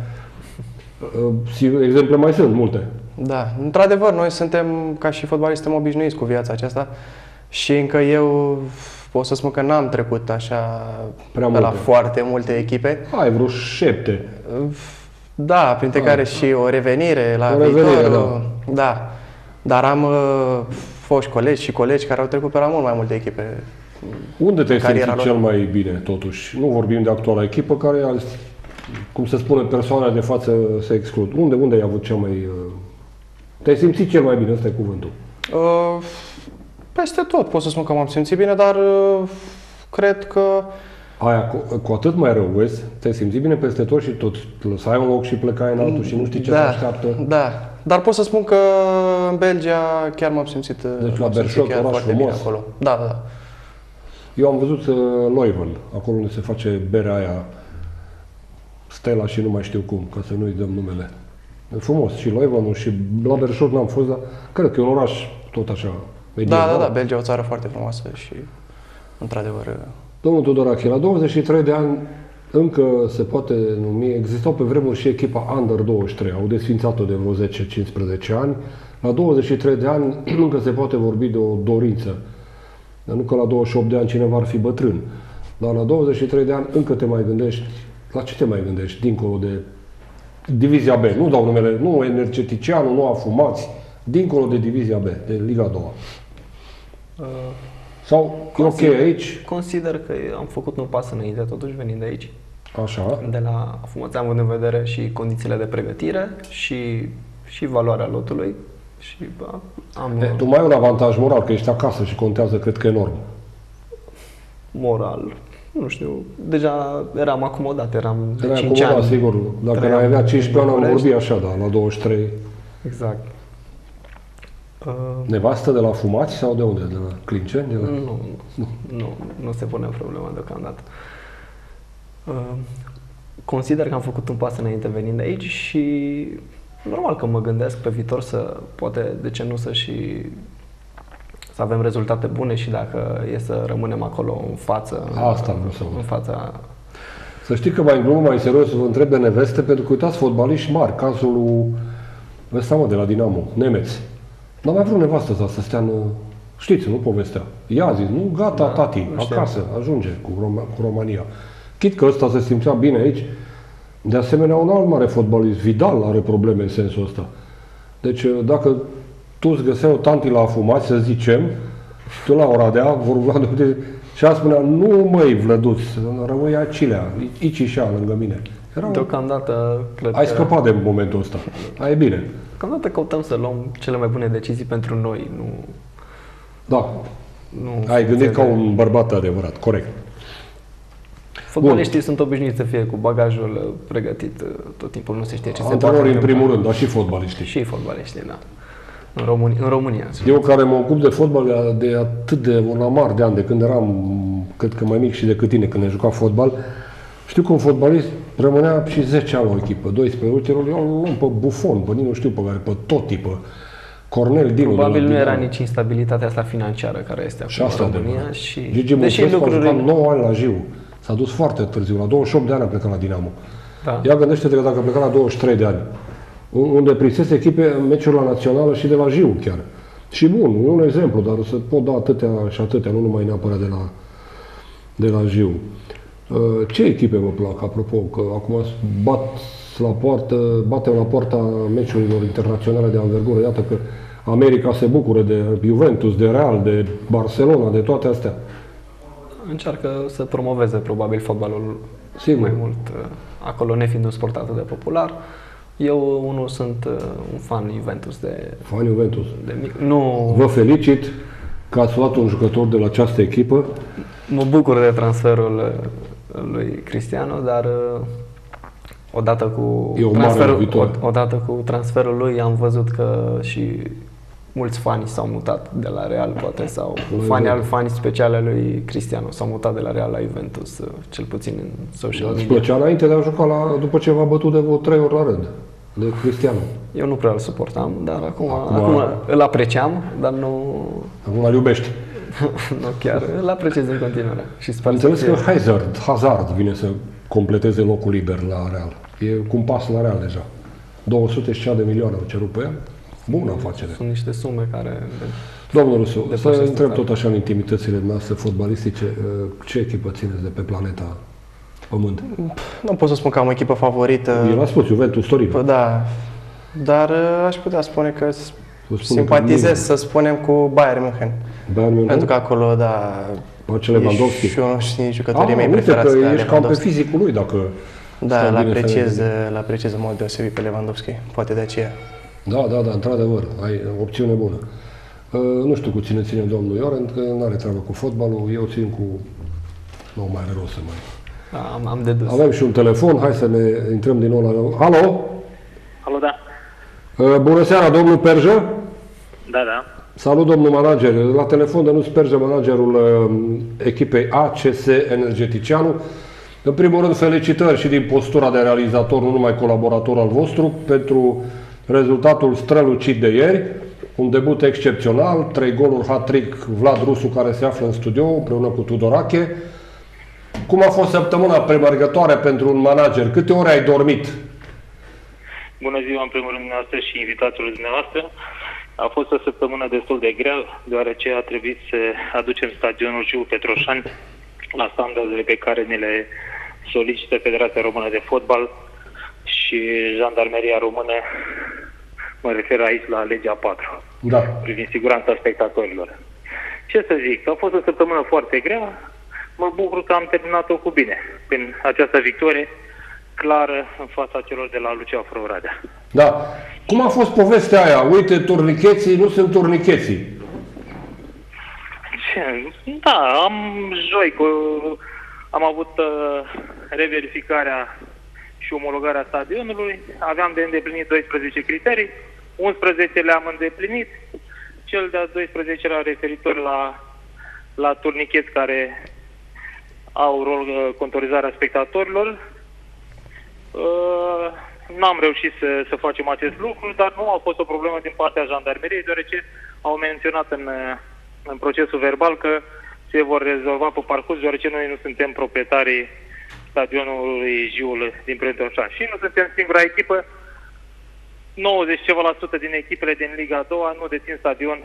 Exemple mai sunt, multe. Da, într-adevăr, noi suntem, ca și fotbaliști, suntem obișnuiți cu viața aceasta și încă eu pot să spun că n-am trecut așa Prea pe la multe. foarte multe echipe. Ai vreo 7. Da, printre care și o revenire la O revenire, Viitor. Da. Dar am foști colegi și colegi care au trecut pe la mult mai multe echipe. Unde te-ai Cariera simțit lor. cel mai bine, totuși? Nu vorbim de actuala echipă, care, cum se spune, persoana de față se exclud. Unde ai avut cel mai... Te-ai simțit cel mai bine, ăsta e cuvântul. Peste tot pot să spun că m-am simțit bine, dar cred că Aia cu atât mai rău, vezi? Te-ai simțit bine peste tot și tot lăsai un loc și plecai în altul și nu știi ce te așteaptă. Da, dar pot să spun că în Belgia chiar m-am simțit, Deci la m-am simțit Berșot, chiar oraș foarte frumos. bine acolo. Da, da. Eu am văzut Leuven, acolo unde se face berea aia, Stella și nu mai știu cum, ca să nu-i dăm numele. E frumos, și Leuvenul și la Berșot n-am fost, dar cred că e un oraș tot așa, median. Da, Belgia e o țară foarte frumoasă și, într-adevăr, Domnul Tudorache, la 23 de ani încă se poate numi, existau pe vremuri și echipa Under 23, au desfințat-o de vreo 10-15 ani. La 23 de ani încă se poate vorbi de o dorință. Dar nu că la 28 de ani cineva ar fi bătrân. Dar la 23 de ani încă te mai gândești, la ce te mai gândești, dincolo de Divizia B? Nu dau numele, nu Energeticianul, nu Afumați, dincolo de Divizia B, de Liga 2. Sau e ok aici? Consider că am făcut un pas înainte, totuși, venind de aici. Așa. De la Afumați, având în vedere și condițiile de pregătire și valoarea lotului. Și am Tu mai ai un avantaj moral, că ești acasă și contează, cred că enorm. moral, nu știu, deja eram acomodat, eram de Erai 5 acomodat, ani. sigur. Dacă Trăiam ai avea în 15 ani, am București. vorbit așa, da, la 23. Exact. Nevastă de la Fumați sau de unde? De la Clinceni? De la... Nu se pune problema deocamdată. Consider că am făcut un pas înainte venind de aici și normal că mă gândesc pe viitor să poate, de ce nu, să avem rezultate bune și dacă e să rămânem acolo în față. Asta vreau să văd. În fața. Să știi că mai în glumă, mai serios, vă întreb de neveste, pentru că uitați fotbaliști mari, cazul lui ăsta, mă, de la Dinamo, Nemeț. N-a mai vrut nevastă să stea în... Știți, nu povestea. Ea a zis, nu, gata, Da, tati, nu știam. acasă, ajunge cu România. Chit că ăsta se simțea bine aici. De asemenea, un alt mare fotbalist, Vidal, are probleme în sensul ăsta. Deci, dacă tu îți găseai o tanti la Afumați, să zicem, Tu la Oradea, vorba de... Și a spunea, nu măi, Vlăduț, rămâi Acilea, ici și lângă mine. Deocamdată, cred Ai că... scăpat de momentul ăsta. Ai bine. Deocamdată căutăm să luăm cele mai bune decizii pentru noi, nu... Da. nu Ai gândit ca de- un bărbat adevărat, corect. Fotbaliștii sunt obișnuiți să fie cu bagajul pregătit tot timpul, nu se știe ce se poate Antrenorii în întâmpla. primul rând, dar și fotbaliștii. Și fotbaliștii, da. În România. Eu care mă ocup de fotbal de atât de un amar de ani, de când eram, cred că mai mic și decât tine, când ne juca fotbal, știu că un fotbalist rămânea și 10 ani la o echipă, 12, uite, eu îl luăm pe Buffon, pe nu știu pe care, pe Totti, pe Cornel Dinu. Probabil de la nu era Dinamo. nici instabilitatea asta financiară care este Și acum asta în de România mână. și Gigi deși Mulțescu a lucrurile... jucat 9 ani la Jiu. S-a dus foarte târziu, la 28 de ani a plecat la Dinamo. Da. Ia gândește-te că dacă pleca la 23 de ani, unde prisese echipe în meciuri la națională și de la Jiu chiar. Și bun, e un exemplu, dar se pot da atâtea și atâtea, nu numai neapărat de la Jiu. Ce echipe vă plac, apropo, că acum batem la poarta meciurilor internaționale de anvergură. Iată că America se bucură de Juventus, de Real, de Barcelona, de toate astea. Încearcă să promoveze probabil fotbalul Sigur. mai mult acolo, nefiind un sport atât de popular. Eu, unul, sunt un fan Juventus Fan Juventus. de mic. Nu, Vă felicit că ați luat un jucător de la această echipă. mă bucur de transferul lui Cristiano, dar E o mare viitoare. odată cu transferul lui am văzut că și mulți fani s-au mutat de la Real, poate, sau fani speciale lui Cristiano s-au mutat de la Real la Juventus, cel puțin în social Îți media. plăcea înainte de a juca după ce v-a bătut de vreo 3 ori la rând, de Cristiano. Eu nu prea îl suportam, dar acum Acum îl apreciam, dar nu, Acum îl iubești. nu chiar. Îl apreciez în continuare. Și sper Am înțeles să fie- că Hazard vine să completeze locul liber la Real. E cu un pas la Real deja. 200 și cea de milioane au cerut pe el. Bună afacere. sunt niște sume care... Domnul Rusu, De să proces întreb total. tot așa în intimitățile noastre fotbalistice, ce echipă țineți de pe planeta Pământ? Nu pot să spun că am o echipă favorită. El a spus Juventus Torino. Da, dar aș putea spune că Spune simpatizez, că să spunem, cu Bayern München. Bayern München? Pentru că acolo, da, Marcel Lewandowski. e și unul din jucătorii mei uite preferați, că da, ești cam pe Lewandowski. fizicul lui, dacă Da, stau îl bine să ne apreciez, gândim. îl apreciez în mod deosebit pe Lewandowski, poate de aceea. Da, într-adevăr, ai opțiune bună. Nu știu cu cine ține domnul Iorent, că nu are treabă cu fotbalul, eu țin cu... Nu mai are rost să mai... Am dedus. Avem și un telefon, hai să ne intrăm din nou la... Alo? Alo, da. Bună seara, domnul Perjă? Da. Salut, domnul manager. La telefon de nu Perjă, managerul echipei ACS Energeticianu. În primul rând, felicitări și din postura de realizator, nu numai colaborator al vostru, pentru rezultatul strălucit de ieri. Un debut excepțional, 3 goluri, hat-trick, Vlad Rusu, care se află în studio împreună cu Tudorache. Cum a fost săptămâna premergătoare pentru un manager? Câte ore ai dormit? Bună ziua, în primul rând, dumneavoastră și invitatul dumneavoastră. A fost o săptămână destul de grea, deoarece a trebuit să aducem stadionul Jiu Petroșani la standardele pe care ne le solicită Federația Română de Fotbal și Jandarmeria Română, mă refer aici la legea 4, Da. privind siguranța spectatorilor. Ce să zic, a fost o săptămână foarte grea, mă bucur că am terminat-o cu bine, prin această victorie clară în fața celor de la Lucea Oradea. Da. Cum a fost povestea aia? Uite, turnicheții nu sunt turnicheții. Da, am avut reverificarea și omologarea stadionului, aveam de îndeplinit 12 criterii, 11 le-am îndeplinit, cel de-al 12-lea referitor la turnicheți care au rol contorizarea spectatorilor. N-am reușit să facem acest lucru, dar nu a fost o problemă din partea jandarmeriei, deoarece au menționat în procesul verbal că se vor rezolva pe parcurs, deoarece noi nu suntem proprietarii stadionului Jiul din Petroșani. Și nu suntem singura echipă, 90 ceva la sută din echipele din Liga 2 nu dețin stadion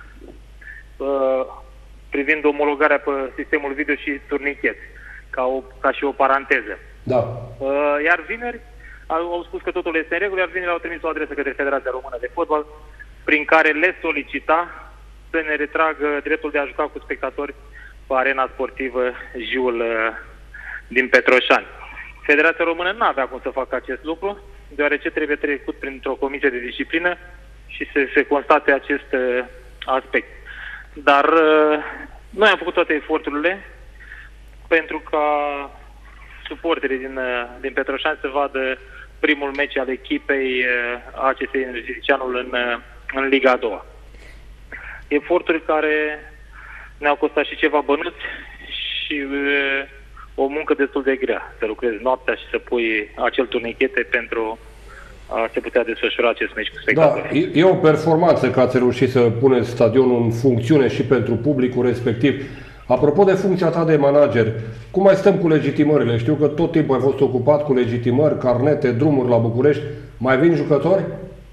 privind omologarea pe sistemul video și turnichet, ca și o paranteză. Da. Iar vineri au spus că totul este în regulă, iar vineri au trimis o adresă către Federația Română de Fotbal prin care le solicita să ne retragă dreptul de a juca cu spectatori pe arena sportivă Jiul din Petroșani. Federația Română nu avea cum să facă acest lucru, deoarece trebuie trecut printr-o comisie de disciplină și se constate acest aspect. Dar noi am făcut toate eforturile pentru ca suporterii din Petroșani să vadă primul meci al echipei ACS Energeticianul în Liga a doua. Eforturi care ne-au costat și ceva bănuți și o muncă destul de grea, să lucrezi noaptea și să pui acel turnichete pentru a se putea desfășura acest meci cu spectatori. Da, e o performanță că ați reușit să puneți stadionul în funcțiune și pentru publicul respectiv. Apropo de funcția ta de manager, cum mai stăm cu legitimările? Știu că tot timpul ai fost ocupat cu legitimări, carnete, drumuri la București. Mai vin jucători?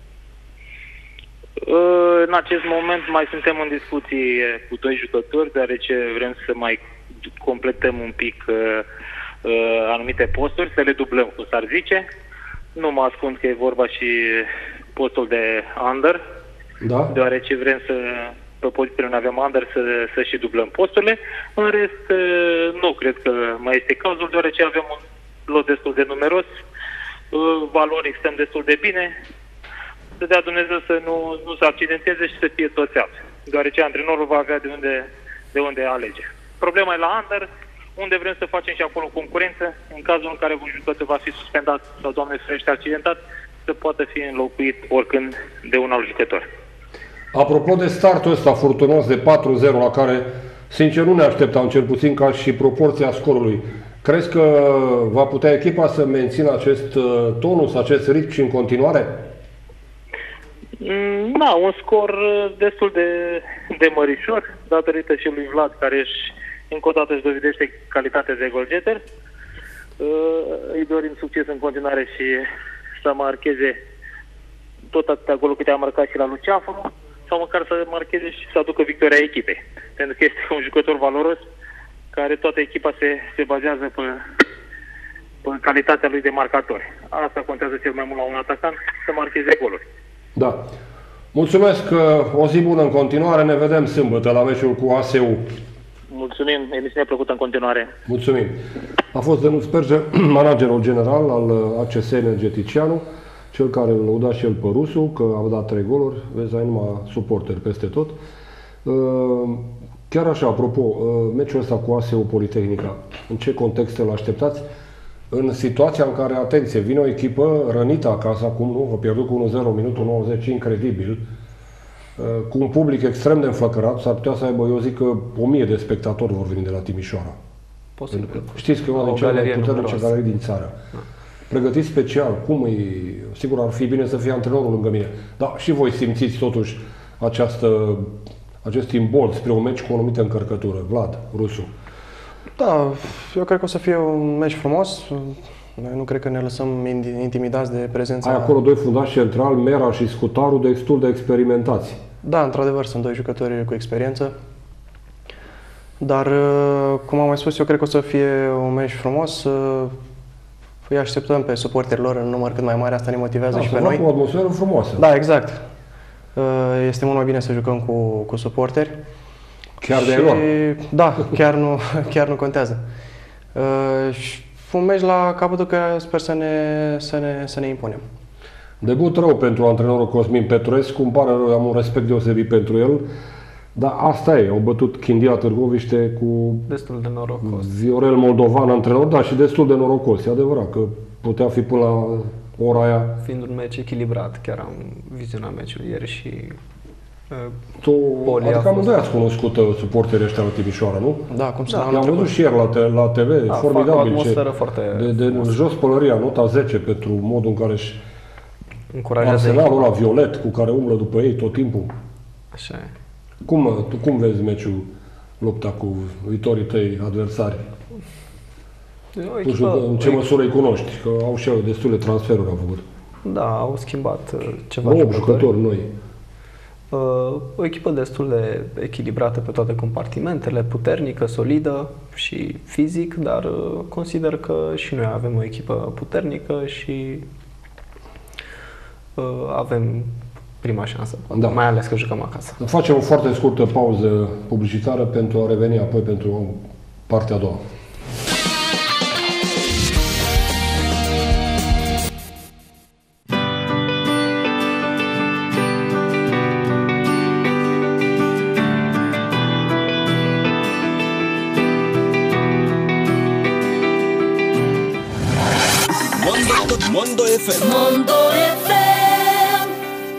În acest moment mai suntem în discuții cu 2 jucători, deoarece vrem să mai completăm un pic anumite posturi, să le dublăm, cum s-ar zice. Nu mă ascund că e vorba și postul de under, Da? deoarece vrem să, pe pozițiile unde avem under, să și dublăm posturile. În rest, nu cred că mai este cazul, deoarece avem un lot destul de numeros, valori stăm destul de bine, să dea Dumnezeu să nu se accidenteze și să fie toți, deoarece antrenorul va avea de unde alege. Problema e la under, unde vrem să facem și acolo concurență, în cazul în care un jucător va fi suspendat sau, Doamne ferește, accidentat, să poată fi înlocuit oricând de un alt jucător. Apropo de startul ăsta furtunos de 4-0, la care, sincer, nu ne așteptam, cel puțin ca și proporția scorului, crezi că va putea echipa să mențină acest tonus, acest ritm și în continuare? Da, un scor destul de mărișor, datorită și lui Vlad, care încă o dată își dovedește calitatea de golgeter. Îi dorim succes în continuare și să marcheze tot atâtea goluri câte a marcat și la Luceafăru, sau măcar să marcheze și să aducă victoria echipei. Pentru că este un jucător valoros, care toată echipa se bazează pe calitatea lui de marcator. Asta contează cel mai mult la un atacant, să marcheze goluri. Da. Mulțumesc, o zi bună în continuare, ne vedem sâmbătă la meciul cu ASU. Mulțumim, emisiunea plăcută în continuare. Mulțumim. A fost Dănuț Perge, managerul general al ACS Energeticianu, cel care îl lăuda și el pe Rusu, că a dat 3 goluri, vezi, ai numai suporteri peste tot. Chiar așa, apropo, meciul ăsta cu ASU Politehnica, în ce context îl așteptați? În situația în care, atenție, vine o echipă rănită acasă, acum nu, a pierdut cu 1-0 minutul 90, incredibil, cu un public extrem de înflăcărat, s-ar putea să aibă, eu zic că 1000 de spectatori vor veni de la Timișoara. Posibil. Știți că e una din cele mai puternice galerii din țară. Da. Pregătiți special, cum e, sigur ar fi bine să fie antrenorul lângă mine, dar și voi simțiți totuși acest imbold spre un meci cu o anumită încărcătură. Vlad, Rusu. Da, eu cred că o să fie un meci frumos. Noi nu cred că ne lăsăm intimidați de prezența... Ai acolo 2 fundași centrali, Mera și Scutaru, destul de experimentați. Da, într-adăvăr, sunt 2 jucători cu experiență. Dar, cum am mai spus, eu cred că o să fie un meci frumos. Îi așteptăm pe suporterii lor în număr cât mai mare, asta ne motivează și pe noi. Cu o atmosferă frumoasă. Da, exact. Este mult mai bine să jucăm cu suporteri. Chiar de lor. Da, chiar nu contează. Și un meci la capătul care sper să ne impunem. Debut rău pentru antrenorul Cosmin Petruescu, îmi pare rău, am un respect deosebit pentru el, dar asta e, au bătut Chindia Târgoviște cu Destul de norocos. Viorel Moldovan, antrenor, da, și destul de norocos, e adevărat, că putea fi până la ora aia. Fiind un meci echilibrat, chiar am vizionat meciul ieri și Adică amândoi ați cunoscut suporterii ăștia la Timișoara, nu? Da, cum să I-am văzut și ieri la TV, da, formidabil. Fac o atmosferă foarte de jos pălăria, nota 10 pentru modul în care își încurajează arsenalul ăla violet cu care umblă după ei tot timpul. Așa e. Cum vezi meciul, lupta cu viitorii tăi adversari? În ce măsură îi cunoști? Că au și eu destule transferuri au făcut. Da, au schimbat ceva 8 jucători noi. O echipă destul de echilibrată pe toate compartimentele, puternică, solidă și fizic, dar consider că și noi avem o echipă puternică și avem prima șansă, Da. mai ales că jucăm acasă. Facem o foarte scurtă pauză publicitară pentru a reveni apoi pentru partea a doua. Mondo FM. Mondo FM.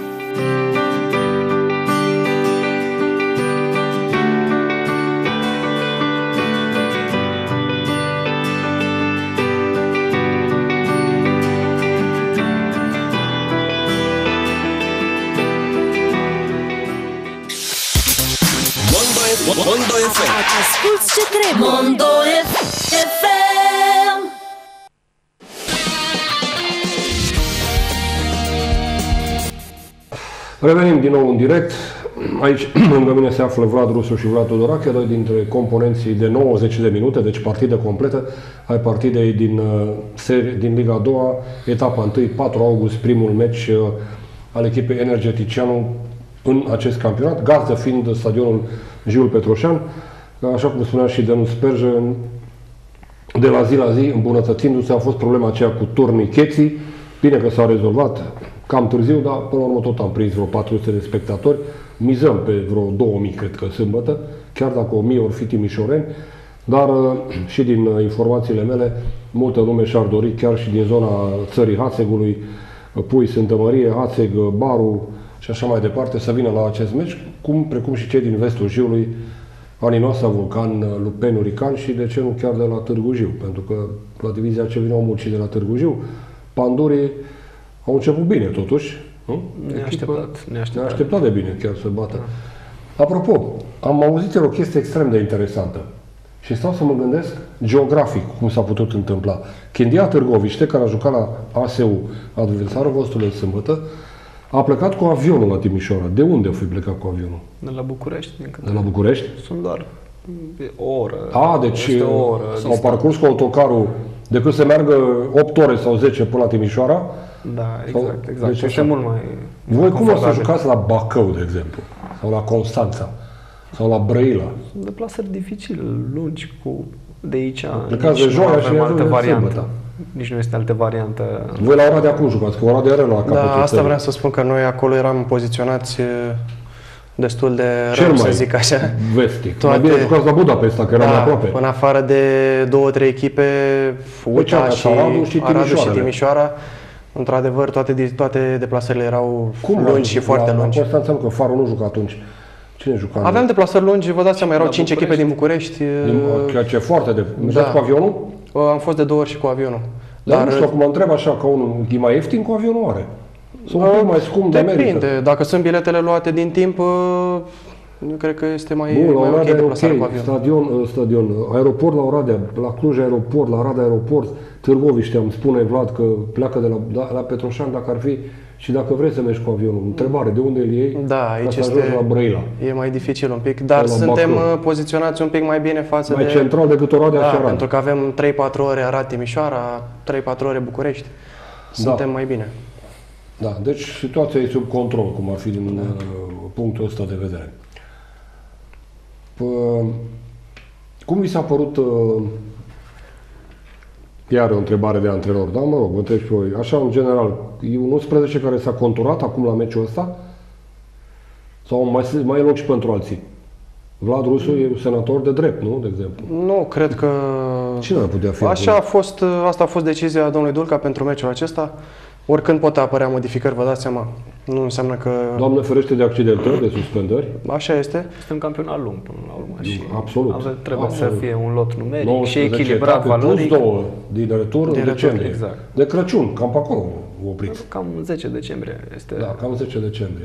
Mondo FM. Asculți ce trebuie. Mondo FM. Revenim din nou în direct. Aici lângă mine se află Vlad Rusu și Vlad Tudorache, doi dintre componenții de 90 de minute, deci partidă completă ai partidei din Liga a doua, etapa 1, 4 august, primul meci al echipei Energeticianu în acest campionat, gazdă fiind stadionul Giul Petroșan, așa cum spunea și Denis Sperjă, de la zi la zi, îmbunătățindu-se, a fost problema aceea cu turnicheții, bine că s-a rezolvat, cam târziu, dar până la urmă tot am prins vreo 400 de spectatori. Mizăm pe vreo 2000, cred că, sâmbătă, chiar dacă 1000 ori fi timișoreni, dar și din informațiile mele, multă lume și-ar dori, chiar și din zona țării Hațegului, Pui, Sfântă Mărie, Hațeg, Baru și așa mai departe, să vină la acest meci, precum și cei din vestul Jiului, Aninoasa, Vulcan, Lupeni, Urican și, de ce nu, chiar de la Târgu Jiu, pentru că la divizia ce vine au mulți de la Târgu Jiu. Pandurii au început bine, totuși. Neașteptat de bine chiar să bată. Apropo, am auzit o chestie extrem de interesantă și stau să mă gândesc geografic cum s-a putut întâmpla. Chindia Târgoviște, care a jucat la ASU, adversarul vostru de sâmbătă, a plecat cu avionul la Timișoara. De unde a fi plecat cu avionul? De la București. De la București? Sunt doar o oră. Deci s-au parcurs cu autocarul decât să meargă 8 ore sau 10 până la Timișoara. Da, exact. Deci este mult mai Voi cum o să jucați la Bacău, de exemplu? Sau la Constanța? Sau la Brăila? Sunt deplasări dificile, lungi, de aici. Plecați de joia și avem altă variantă. Sâmbătă. Nici nu este altă variantă. Voi la Oradea cum jucați? Că Oradea are la capătul Da, asta țării. vreau să spun, că noi acolo eram poziționați destul de Cel rău, mai să zic așa. vestic. Mai bine jucați la Budapesta, că era mai aproape. În afară de 2-3 echipe, UTA și Aradul și Timișoara, într-adevăr, toate deplasările erau lungi și foarte lungi. La Constanța, că Farul nu juca atunci. Cine juca? Aveam deplasări lungi, vă dați seama, erau 5 echipe din București. Ceea ce e foarte de... Mergeați cu avionul? Am fost de 2 ori și cu avionul. Dar nu știu, acum întreb așa, că unul e mai ieftin cu avionul are? Sau un pic mai scump de merită? Depinde. Dacă sunt biletele luate din timp, eu cred că este mai ok deplasarea cu avion. Stadion, aeroport la Oradea, la Cluj aeroport, la Arad aeroport, Târgoviște, îmi spune Vlad că pleacă de la Petroșan dacă ar fi, și dacă vrei să mergi cu avionul. Întrebare, de unde îl iei? Da, aici să ajungi la Brăila. E mai dificil un pic, dar suntem poziționați un pic mai bine față mai central decât Oradea și Arad. pentru că avem 3-4 ore Arad-Timișoara, 3-4 ore București. Suntem mai bine. Da, deci situația e sub control, cum ar fi din punctul ăsta de vedere. Cum vi s-a părut, iar o întrebare de antrenor, da, mă rog, vă întreb și voi, așa în general, e un 11 care s-a conturat acum la meciul ăsta? Sau mai e loc și pentru alții? Vlad Rusu e un senator de drept, nu, de exemplu? Nu, cred că... Cine ar putea fi? Așa a fost, asta a fost decizia domnului Dulca pentru meciul acesta. Oricând pot apărea modificări, vă dați seama. Nu înseamnă că... Doamne ferește de accidentări, de suspendări. Așa este. Este un campionat lung până la urmă și absolut. Trebuie să fie un lot numeric și echilibrat valoric. Plus 2 din retur în decembrie. Exact. De Crăciun, cam pe acolo opriți. Cam 10 decembrie este. Da, cam 10 decembrie.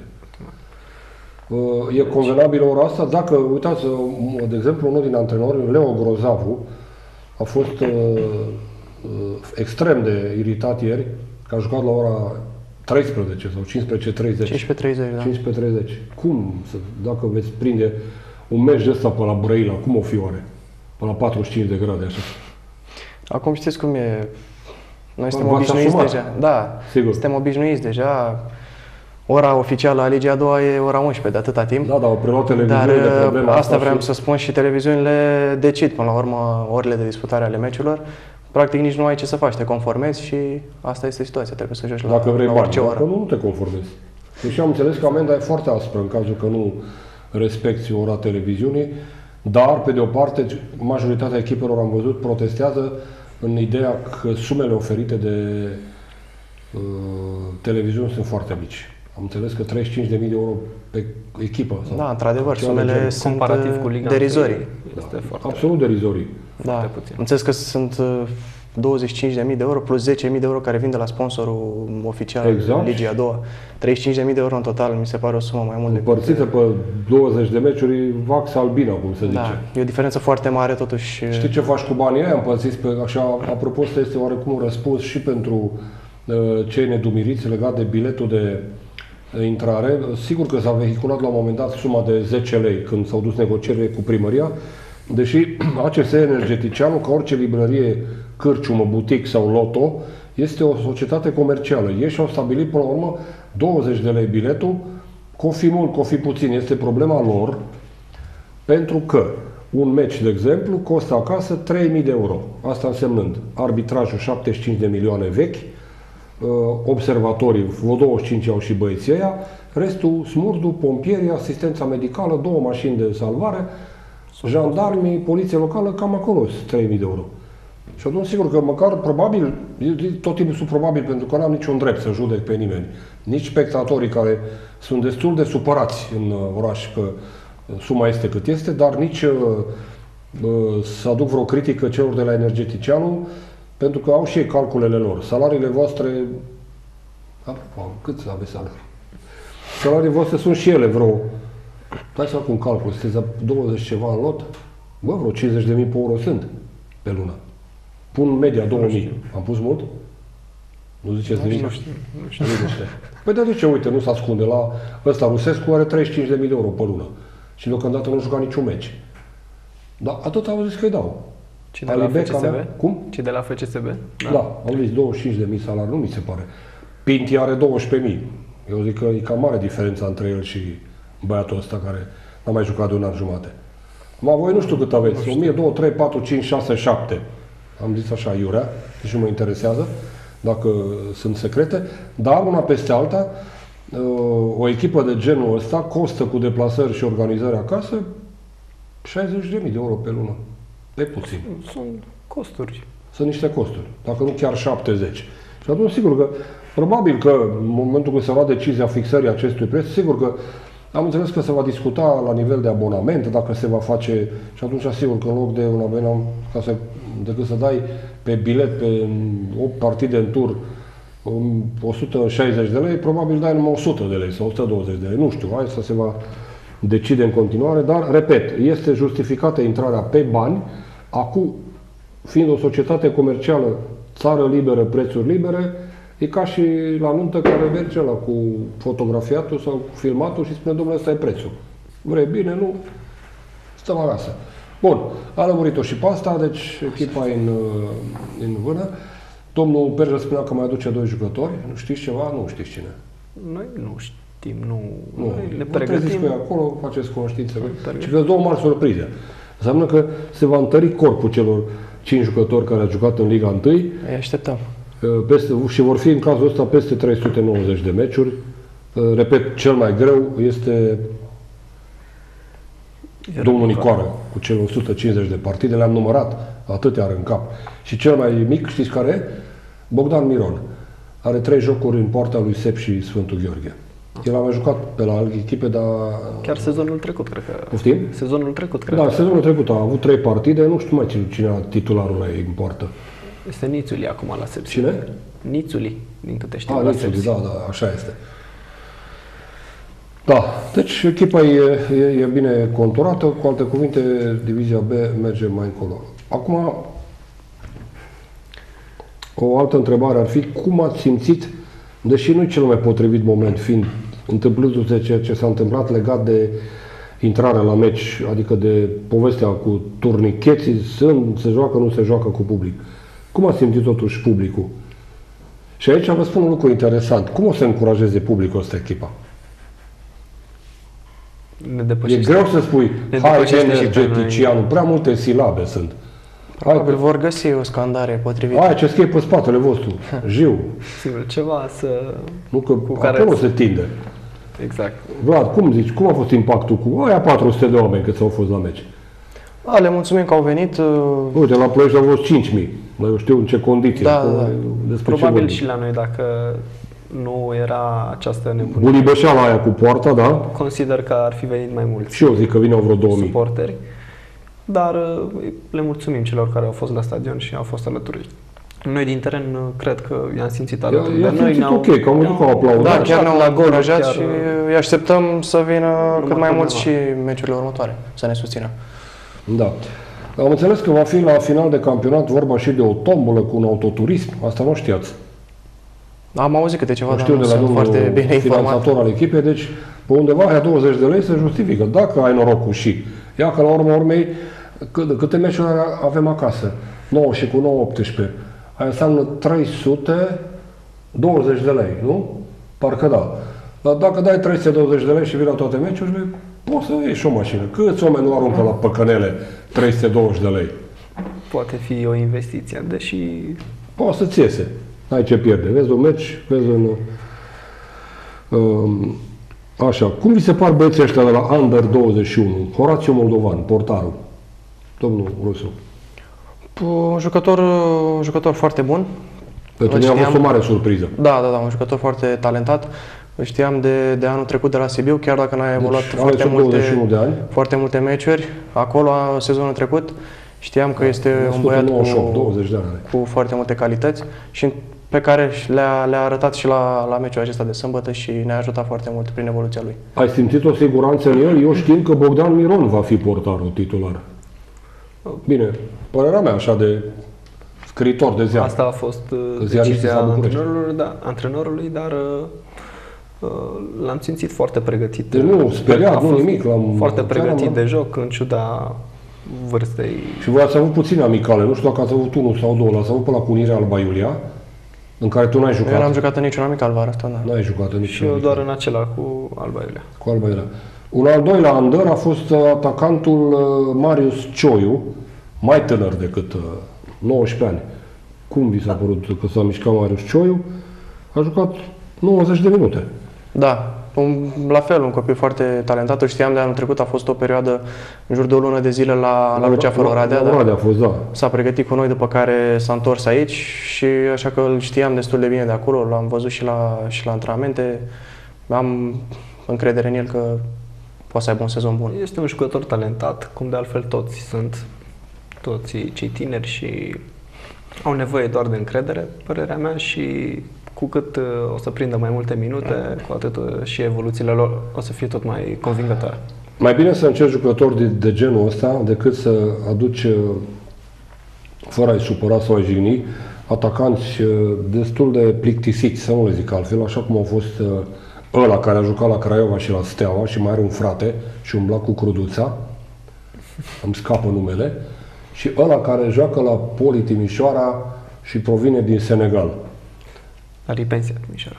E convenabilă ora asta? Dacă, uitați, de exemplu, unul din antrenori, Leo Grozavu, a fost extrem de iritat ieri, că a jucat la ora 13 sau 15:30. 15:30, da. 15:30. Cum, dacă veți prinde un meci de ăsta pe la Brăila, cum o fi oare? Pe la 45 de grade, așa. Acum știți cum e. Noi suntem obișnuiți deja. Da, sigur. suntem obișnuiți deja. Ora oficială a Ligii a doua e ora 11 de atâta timp. Da, dar au preluat Dar televiziunile problema asta vreau și... să spun, și televiziunile decid până la urmă orele de disputare ale meciurilor. Practic nici nu ai ce să faci, te conformezi și asta este situația, trebuie să joci Dacă vrei la bani, orice oră. dacă nu te conformezi. Deși am înțeles că amenda e foarte aspră în cazul că nu respecti ora televiziunii, dar, pe de o parte, majoritatea echipelor, am văzut, protestează în ideea că sumele oferite de televiziuni sunt foarte mici. Am înțeles că 35.000 de euro pe echipă. Sau Da, într-adevăr, ceva de sumele genul. sunt Comparativ cu Liga derizorii. Este foarte Absolut derizorii. Da, am puțin. înțeles că sunt 25.000 de euro plus 10.000 de euro care vin de la sponsorul oficial Exact. al Ligii a doua. 35.000 de euro în total, mi se pare o sumă mai mult decât... Împărțită pe 20 de meciuri, vax albina, cum se zice. Da, e o diferență foarte mare totuși. Știi ce faci cu banii ăia împărțiți pe așa? Apropo, ăsta este oarecum un răspuns și pentru cei nedumiriți legat de biletul de intrare. Sigur că s-a vehiculat la un moment dat suma de 10 lei când s-au dus negocierile cu primăria, deși ACS Energeticianul, ca orice librărie, cârciumă, butic sau loto, este o societate comercială. Ei și-au stabilit până la urmă 20 de lei biletul, că o fi mult, că o fi puțin. Este problema lor, pentru că un meci, de exemplu, costă acasă 3.000 de euro. Asta însemnând arbitrajul 75 de milioane vechi, observatorii, vreo 25 au și băieții ăia, restul smurdul, pompierii, asistența medicală, 2 mașini de salvare, jandarmii, poliție locală, cam acolo 3.000 de euro. Și atunci, sigur că măcar, probabil, tot timpul sunt probabil, pentru că n-am niciun drept să judec pe nimeni. Nici spectatorii care sunt destul de supărați în oraș că suma este cât este, dar nici să aduc vreo critică celor de la Energeticianul, pentru că au și ei calculele lor. Salariile voastre... Apropo, cât aveți salarii? Salariile voastre sunt și ele vreo... Hai să fac un calcul, sunteți 20 ceva în lot? Bă, vreo 50.000 pe euro sunt pe lună. Pun media 2000. Am pus mult? Nu ziceți nimic? Nu știu. Păi de ce, uite, nu se ascunde. La ăsta Rusescu are 35.000 de euro pe lună. Și deocamdată nu juca niciun meci. Dar atât au zis că îi dau. Ce de la FCSB? Cum? Ce de la FCSB? Da, am zis 25.000 salari, nu mi se pare. Pinti are 12.000. Eu zic că e cam mare diferența între el și băiatul ăsta care n-a mai jucat de un an jumate. Ma voi nu știu cât aveți. 1.000, 2, 3, 4, 5, 6, 7. Am zis așa iurea, deci nu mă interesează dacă sunt secrete, dar una peste alta, o echipă de genul ăsta costă cu deplasări și organizări acasă 60.000 de euro pe lună. E puțin. Sunt costuri. Sunt niște costuri, dacă nu chiar 70. Și atunci, sigur că, probabil că în momentul când se va decizia fixării acestui preț, sigur că am înțeles că se va discuta la nivel de abonament, dacă se va face, și atunci sigur că în loc de un abonament, decât să dai pe bilet pe 8 partide în tur 160 de lei, probabil dai numai 100 de lei sau 120 de lei. Nu știu, asta se va decide în continuare, dar, repet, este justificată intrarea pe bani. Acum, fiind o societate comercială, țară liberă, prețuri libere, e ca și la nuntă care merge la cu fotografiatul sau cu filmatul și spune, domnule, ăsta e prețul. Vrei bine, nu? Stăm acasă. Bun, a lămurit-o și pe asta, deci echipa e în vână. Domnul Perjă spunea că mai aduce 2 jucători. Nu știți ceva? Nu știți cine. Noi nu știm, nu ne pregătim. Pe acolo, faceți cunoștințe. Și că 2 mari surprize. Înseamnă că se va întări corpul celor 5 jucători care au jucat în Liga 1. Îi așteptăm. Și vor fi în cazul ăsta peste 390 de meciuri. Repet, cel mai greu este domnul Nicoară, cu cele 150 de partide, le-am numărat, atâtea are în cap. Și cel mai mic, știți care e? Bogdan Miron. Are 3 jocuri în poarta lui Sep și Sfântul Gheorghe. El a mai jucat pe la echipe, dar... Chiar sezonul trecut, cred că... Poftim? Sezonul trecut, cred. Da, sezonul trecut a avut 3 partide, nu știu mai cine era titularul ăla în poartă. Este Nițuli acum la Sepsi. Cine? Nițuli, din câte știu. Nițuli, da, așa este. Da, deci echipa e bine conturată, cu alte cuvinte, Divizia B merge mai încolo. Acum, o altă întrebare ar fi, cum ați simțit, deși nu e cel mai potrivit moment, fiind întâmplându-se ceea ce s-a întâmplat legat de intrarea la meci, adică de povestea cu turnicheții, se joacă, nu se joacă cu public. Cum a simțit totuși publicul? Și aici vă spun un lucru interesant. Cum o să încurajeze publicul ăsta echipa? Ne E depășește. greu să spui, Ne hai depășește și pe energeticianul, prea multe silabe sunt. Probabil vor găsi o scandare potrivită. Hai ce scrie pe spatele vostru, Jiu. Sigur, ceva să... Nu că care acolo să- se tinde. Exact. Vlad, cum zici, cum a fost impactul cu aia 400 de oameni cât s-au fost la meci? Da, le mulțumim că au venit. Uite, la Ploiești au fost 5.000, dar eu știu în ce condiții. Da, acolo, da. despre ce Probabil vorbim. și la noi, dacă nu era această nebunie. Bunibășeala aia cu poarta, da? Consider că ar fi venit mai mulți Și eu zic că vineau vreo 2000. suporteri. Dar le mulțumim celor care au fost la stadion și au fost alături. Noi din teren cred că i-am simțit alături. I-a de noi, simțit ok, că am văzut că au aplaudat. Da, chiar ne-au la goluri, încurajat chiar, și îi așteptăm să vină cât mai pe mulți și undeva. meciurile următoare, să ne susțină. Da. Am înțeles că va fi la final de campionat vorba și de o tombolă cu un autoturism. Asta nu știați. Am auzit câte ceva, O dar știu nu de la sunt foarte domnul bine informat. finanțator al echipei, deci pe undeva aia 20 de lei se justifică. Dacă ai norocul și. Ia că la urma urmei, câte meciuri avem acasă? 9 și cu 9, 18. Aia înseamnă 320 de lei, nu? Parcă da. Dar dacă dai 320 de lei și vii la toate meciurile, poți să iei și o mașină. Câți oameni nu aruncă la păcănele 320 de lei? Poate fi o investiție, deși Poate să-ți iese. N-ai ce pierde. Vezi un meci, vezi un... așa. Cum vi se par băieții ăștia de la Under 21? Horațiu Moldovan, portarul. Domnul Rusu. Un jucător foarte bun. Pentru Îl mine a fost o știam. mare surpriză. Da, un jucător foarte talentat. Îl știam de anul trecut de la Sibiu, chiar dacă n-a evoluat Deci, are sub 21 de ani. foarte multe meciuri. Acolo, sezonul trecut, știam că este un Născut băiat în 98, cu 20 de ani are. cu foarte multe calități și pe care le-a arătat și la meciul acesta de sâmbătă și ne-a ajutat foarte mult prin evoluția lui. Ai simțit o siguranță în el? Eu știu că Bogdan Miron va fi portarul titular. Bine, părerea mea așa de scriitor de ziar. asta a fost ziariștii decizia s-au București. antrenorului, dar l-am simțit foarte pregătit. Deci nu speriat, A nu fost nimic. foarte chiar pregătit am- de joc, în ciuda vârstei. Și voi ați avut puține amicale. Nu știu dacă ați avut unul sau două. L-ați avut pe la cu Unirea Alba Iulia, în care tu n-ai jucat. Eu n-am jucat în niciun amical vara asta, da. N-ai jucat în Și niciun eu amical. doar în acela cu Alba Iulia. Cu Alba Iulia. Un al doilea under a fost atacantul Marius Cioiu, mai tânăr decât 19 ani. Cum vi s-a părut că s-a mișcat Marius Cioiu? A jucat 90 de minute. Da, la fel, un copil foarte talentat. Îl știam de anul trecut, a fost o perioadă în jur de o lună de zile la Luceafărul Oradea. La Oradea a fost, da. S-a pregătit cu noi, după care s-a întors aici și așa că îl știam destul de bine de acolo, l-am văzut și la antrenamente. Am încredere în el că poate să aibă un sezon bun. Este un jucător talentat, cum de altfel toți sunt, toți cei tineri și au nevoie doar de încredere, părerea mea, și cu cât o să prindă mai multe minute, cu atât și evoluțiile lor o să fie tot mai convingătoare. Mai bine să încerci jucători de genul ăsta decât să aduci, fără a-i supăra sau a-i jigni, atacanți destul de plictisiți, să nu le zic altfel, așa cum au fost ăla care a jucat la Craiova și la Steaua și mai are un frate și umbla cu Cruduța, îmi scapă numele, și ăla care joacă la Poli Timișoara și provine din Senegal. La Ripensia, Timișoara.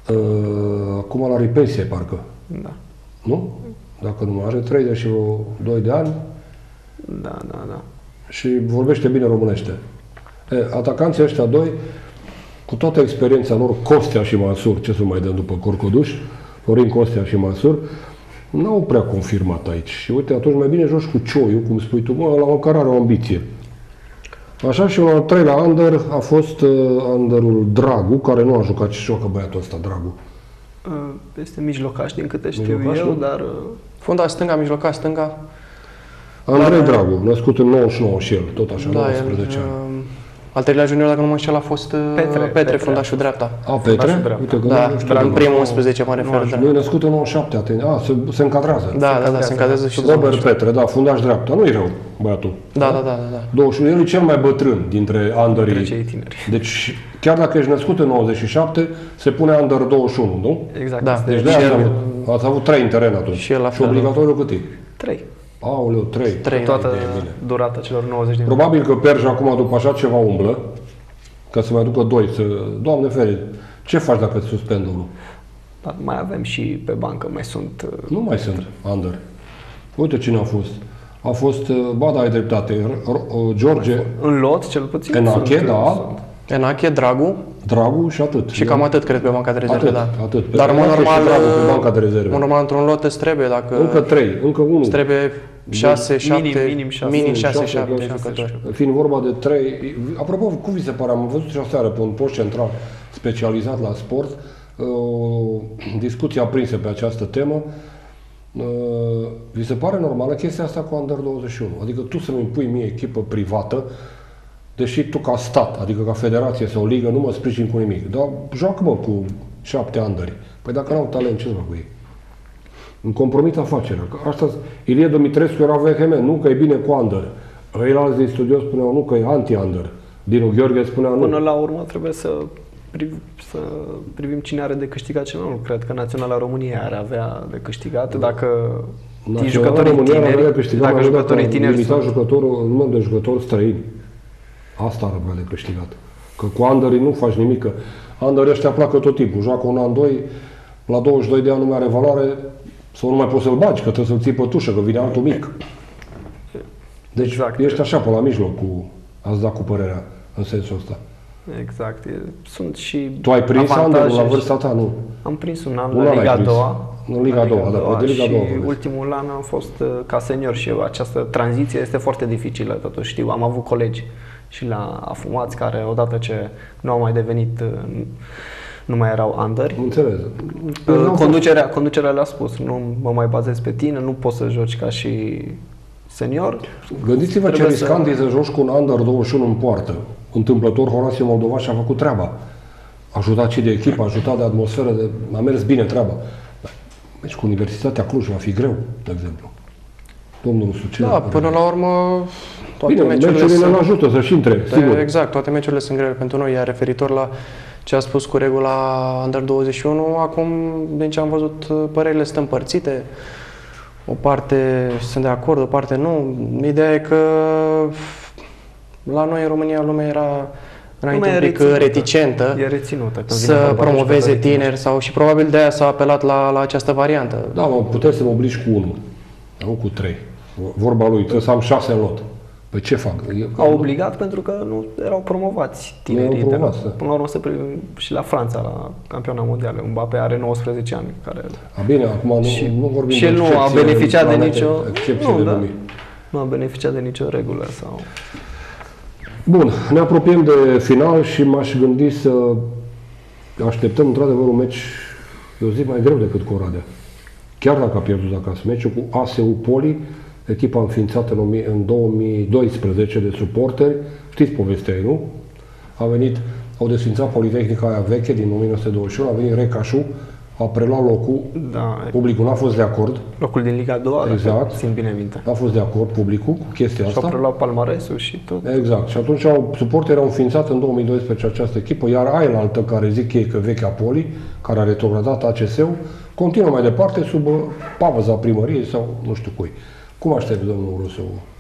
Acum la Ripensie, parcă. Da. Nu? Dacă nu are 32 de ani Da. și vorbește bine românește. Atacanții ăștia doi, cu toată experiența lor, Costea și Mansur, ce să mai dăm după Corcoduș, Florin Costea și Mansur, n-au prea confirmat aici. Și uite, atunci mai bine joci cu Cioiu, cum spui tu, la care are o ambiție. Așa, și un al treilea under a fost underul Dragu, care nu a jucat și joacă băiatul ăsta, Dragu. Este mijlocaș, din câte știu Mijlocaș, eu, nu? dar Fundaș stânga, mijlocaș stânga. Andrei Dragu, născut în 99 și el, tot așa, Da, 19 ani. al treilea junior, dacă nu mă înșel, a fost Petre, fundașul dreapta. A, Petre? Fundașul Uite că Da, nu știu în de primul 11 mă refer. Nu, e născut în 97, se încadrează. Da, se încadrează și Robert Petre, da, fundaș dreapta, nu e rău, băiatul. Da. 21, el e cel mai bătrân dintre underii. dintre cei tineri. Deci, chiar dacă ești născut în 97, se pune under 21, nu? Exact. Da. Este Deci de aia ați avut 3 în teren atunci. Și el la fel. obligatoriu cât e? 3. Aoleu, 3. 3. Toată bine. durata celor 90 de minute. Probabil că Perja acum după așa ceva umblă, ca să mai ducă 2, Doamne ferește, ce faci dacă îți suspendă unul? Dar mai avem și pe bancă, mai sunt... Nu mai sunt under. Uite cine a fost. A fost, ba da, ai dreptate, George În lot, cel puțin. Enache, sunt, da, Enache, Dragu și atât. și cam atât cred pe banca de rezerve, da. Atât. Dar în mod Enache și normal, Dragu pe banca de rezerve. în normal, într-un lot îți trebuie, dacă Încă 3, încă 1. îți trebuie 6, 7, minim 6, minim minim 6, 6, 7 6, jucători. Fiind vorba de 3, apropo, cum vi se pare, am văzut și aseară pe un post central specializat la sport, discuții aprinse pe această temă. Vi se pare normală chestia asta cu Under 21? Adică tu să-mi impui mie echipă privată, deși tu ca stat, adică ca federație sau ligă, nu mă sprijin cu nimic. Dar joacă-mă cu 7 underi. Păi dacă n-au talent, ce să fac cu ei? Îmi compromit afacerea. Că asta, Ilie Dumitrescu era vehement, nu că e bine cu under. Ceilalți din studio spuneau nu că e anti-under. Dinu Gheorghe spunea nu. Până la urmă trebuie să privim cine are de câștigat cel mai mult. Cred că Naționala României ar avea de câștigat dacă jucătorii tineri, dacă jucătorii tineri sunt jucătorul în număr de jucători străini. Asta ar avea de câștigat. Că cu underii nu faci nimic. Că underii ăștia pleacă tot timpul. Joacă un an, doi, la 22 de ani nu mai are valoare sau nu mai poți să-l bagi, că trebuie să-l ții pe tușă, că vine altul mic. Deci exact. Ești așa pe la mijloc cu ați dat cu părerea în sensul ăsta. Exact. Sunt și Tu ai prins underul la vârsta ta, nu? Am prins un an Un la an ai Liga prins. 2. În Liga 2, da, de Liga 2. Și ultimul an am fost ca senior și această tranziție este foarte dificilă, totuși știu. Am avut colegi și la afumați care odată ce nu au mai devenit, nu mai erau underi. Înțeles. Conducerea le-a spus, nu mă mai bazez pe tine, nu poți să joci ca și senior. Gândiți-vă ce Trebuie riscant e să joci cu un under 21 în poartă. Întâmplător, Horace Moldova și-a făcut treaba. A ajutat și de echipă, a ajutat de atmosferă, a mers bine treaba. Deci cu Universitatea Cluj va fi greu, de exemplu. Domnul Sucel. Da, până la urmă, toate bine, meciurile ne ajută să-și intre, sigur. Exact, toate meciurile sunt grele pentru noi, iar referitor la ce a spus cu regula Under 21, acum, din ce am văzut, părerile sunt împărțite. O parte sunt de acord, o parte nu. Ideea e că la noi în România lumea era înainte un pic reticentă să promoveze tineri sau și probabil de aia s-a apelat la această variantă. Da, mă, puteți să mă obligi cu 1, nu cu 3. Vorba lui, trebuie să am 6 în lot. Păi ce fac? Au obligat pentru că nu erau promovați tinerii. Până la urmă se privim și la Franța, la campionat mondial. Mbappé are 19 ani. Bine, acum nu vorbim și de el nu a beneficiat de nicio... Nu a beneficiat de nicio regulă sau... Bun, ne apropiem de final și m-aș gândi să așteptăm într-adevăr un meci, eu zic, mai greu decât cu Oradea. Chiar dacă a pierdut acasă. Meciul cu ASU Poli, echipa înființată în 2012 de suporteri. Știți povestea ei, nu? Au desfințat Politehnica aia veche din 1921, a venit Recașu, a preluat locul, publicul n-a fost de acord. Locul din Liga 2, exact. Țin bine minte. N-a fost de acord publicul cu chestia asta. Și-au preluat palmaresul și tot. Exact. Și atunci suporterii au înființat în 2012 această echipă, iar ailaltă, care zic ei că vechea Poli, care a retrogradat ACS-ul, continuă mai departe sub pavăza primăriei sau nu știu cui. Cum aștepți, domnul Rusu,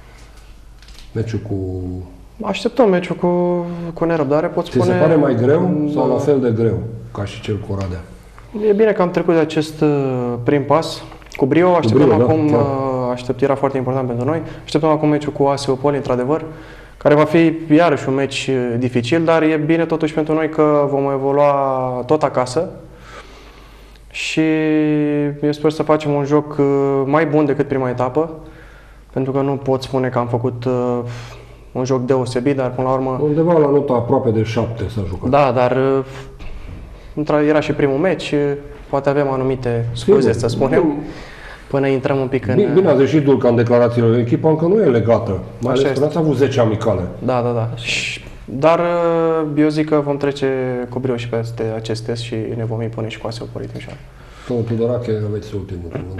meciul cu... Așteptăm meciul cu nerăbdare, pot spune... Ți se pare mai greu sau la fel de greu ca și cel cu Oradea? E bine că am trecut de acest prim pas cu brio, așteptăm acum, era foarte important pentru noi, așteptăm acum meciul cu ASU Poli, într-adevăr, care va fi iarăși un meci dificil, dar e bine totuși pentru noi că vom evolua tot acasă și eu sper să facem un joc mai bun decât prima etapă, pentru că nu pot spune că am făcut un joc deosebit, dar până la urmă... Undeva la nota aproape de 7 s-a jucat. Da, dar era și primul meci, poate avem anumite scuze, să spunem, până intrăm un pic în... Bine a zis și Dulca în declarațiile. Echipa încă nu e legată, mai ales că n-ați avut 10 amicale. Da. Dar eu zic că vom trece cu brio și peste acest test și ne vom impune și cu ASU Poli Timișoara. Domnul Tudorache, aveți ultimul cuvânt.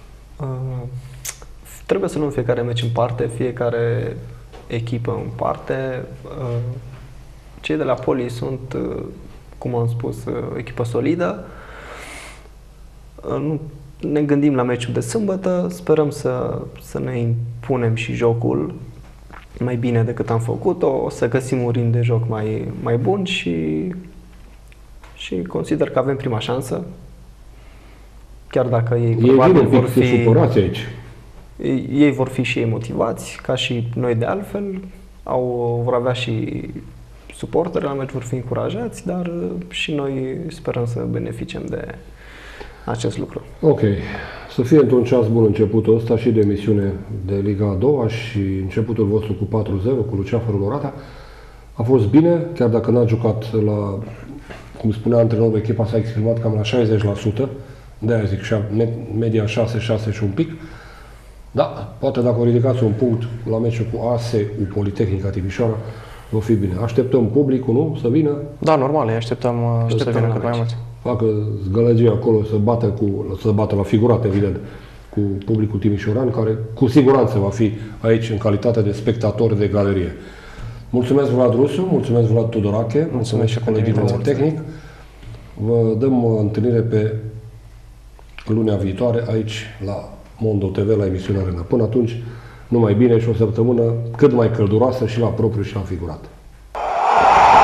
Trebuie să luăm fiecare meci în parte, fiecare echipă în parte. Cei de la Poli sunt, cum am spus, o echipă solidă. Nu ne gândim la meciul de sâmbătă, sperăm să ne impunem și jocul mai bine decât am făcut-o, o să găsim un ritm de joc mai bun și consider că avem prima șansă. Chiar dacă ei probabil vor fi supărați aici. Ei vor fi și ei motivați, ca și noi de altfel, vor avea și suporteri la meci, vor fi încurajați, dar și noi sperăm să beneficiem de acest lucru. Ok. Să fie într-un ceas bun începutul ăsta și de emisiune de Liga a doua și începutul vostru cu 4-0, cu Luceafărul Orata. A fost bine, chiar dacă n-a jucat la, cum spunea antrenorul, echipa s-a exprimat cam la 60%, de-aia zic, media 6-6 și un pic. Da, poate dacă o ridicați un punct la meciul cu ASU Politehnica Timișoara, va fi bine. Așteptăm publicul, nu? Să vină? Da, normal, îi așteptăm să vină cât mai mulți. Facă zgălăgie acolo, să bată la figurat, evident, cu publicul timișoran, care cu siguranță va fi aici în calitate de spectator de galerie. Mulțumesc, Vlad Rusu, mulțumesc, Vlad Tudorache, mulțumesc și colegilor de tehnic. Vă dăm o întâlnire pe lunea viitoare aici la Mondo TV, la emisiunea Arena. Până atunci, numai bine și o săptămână cât mai călduroasă și la propriu și la figurat.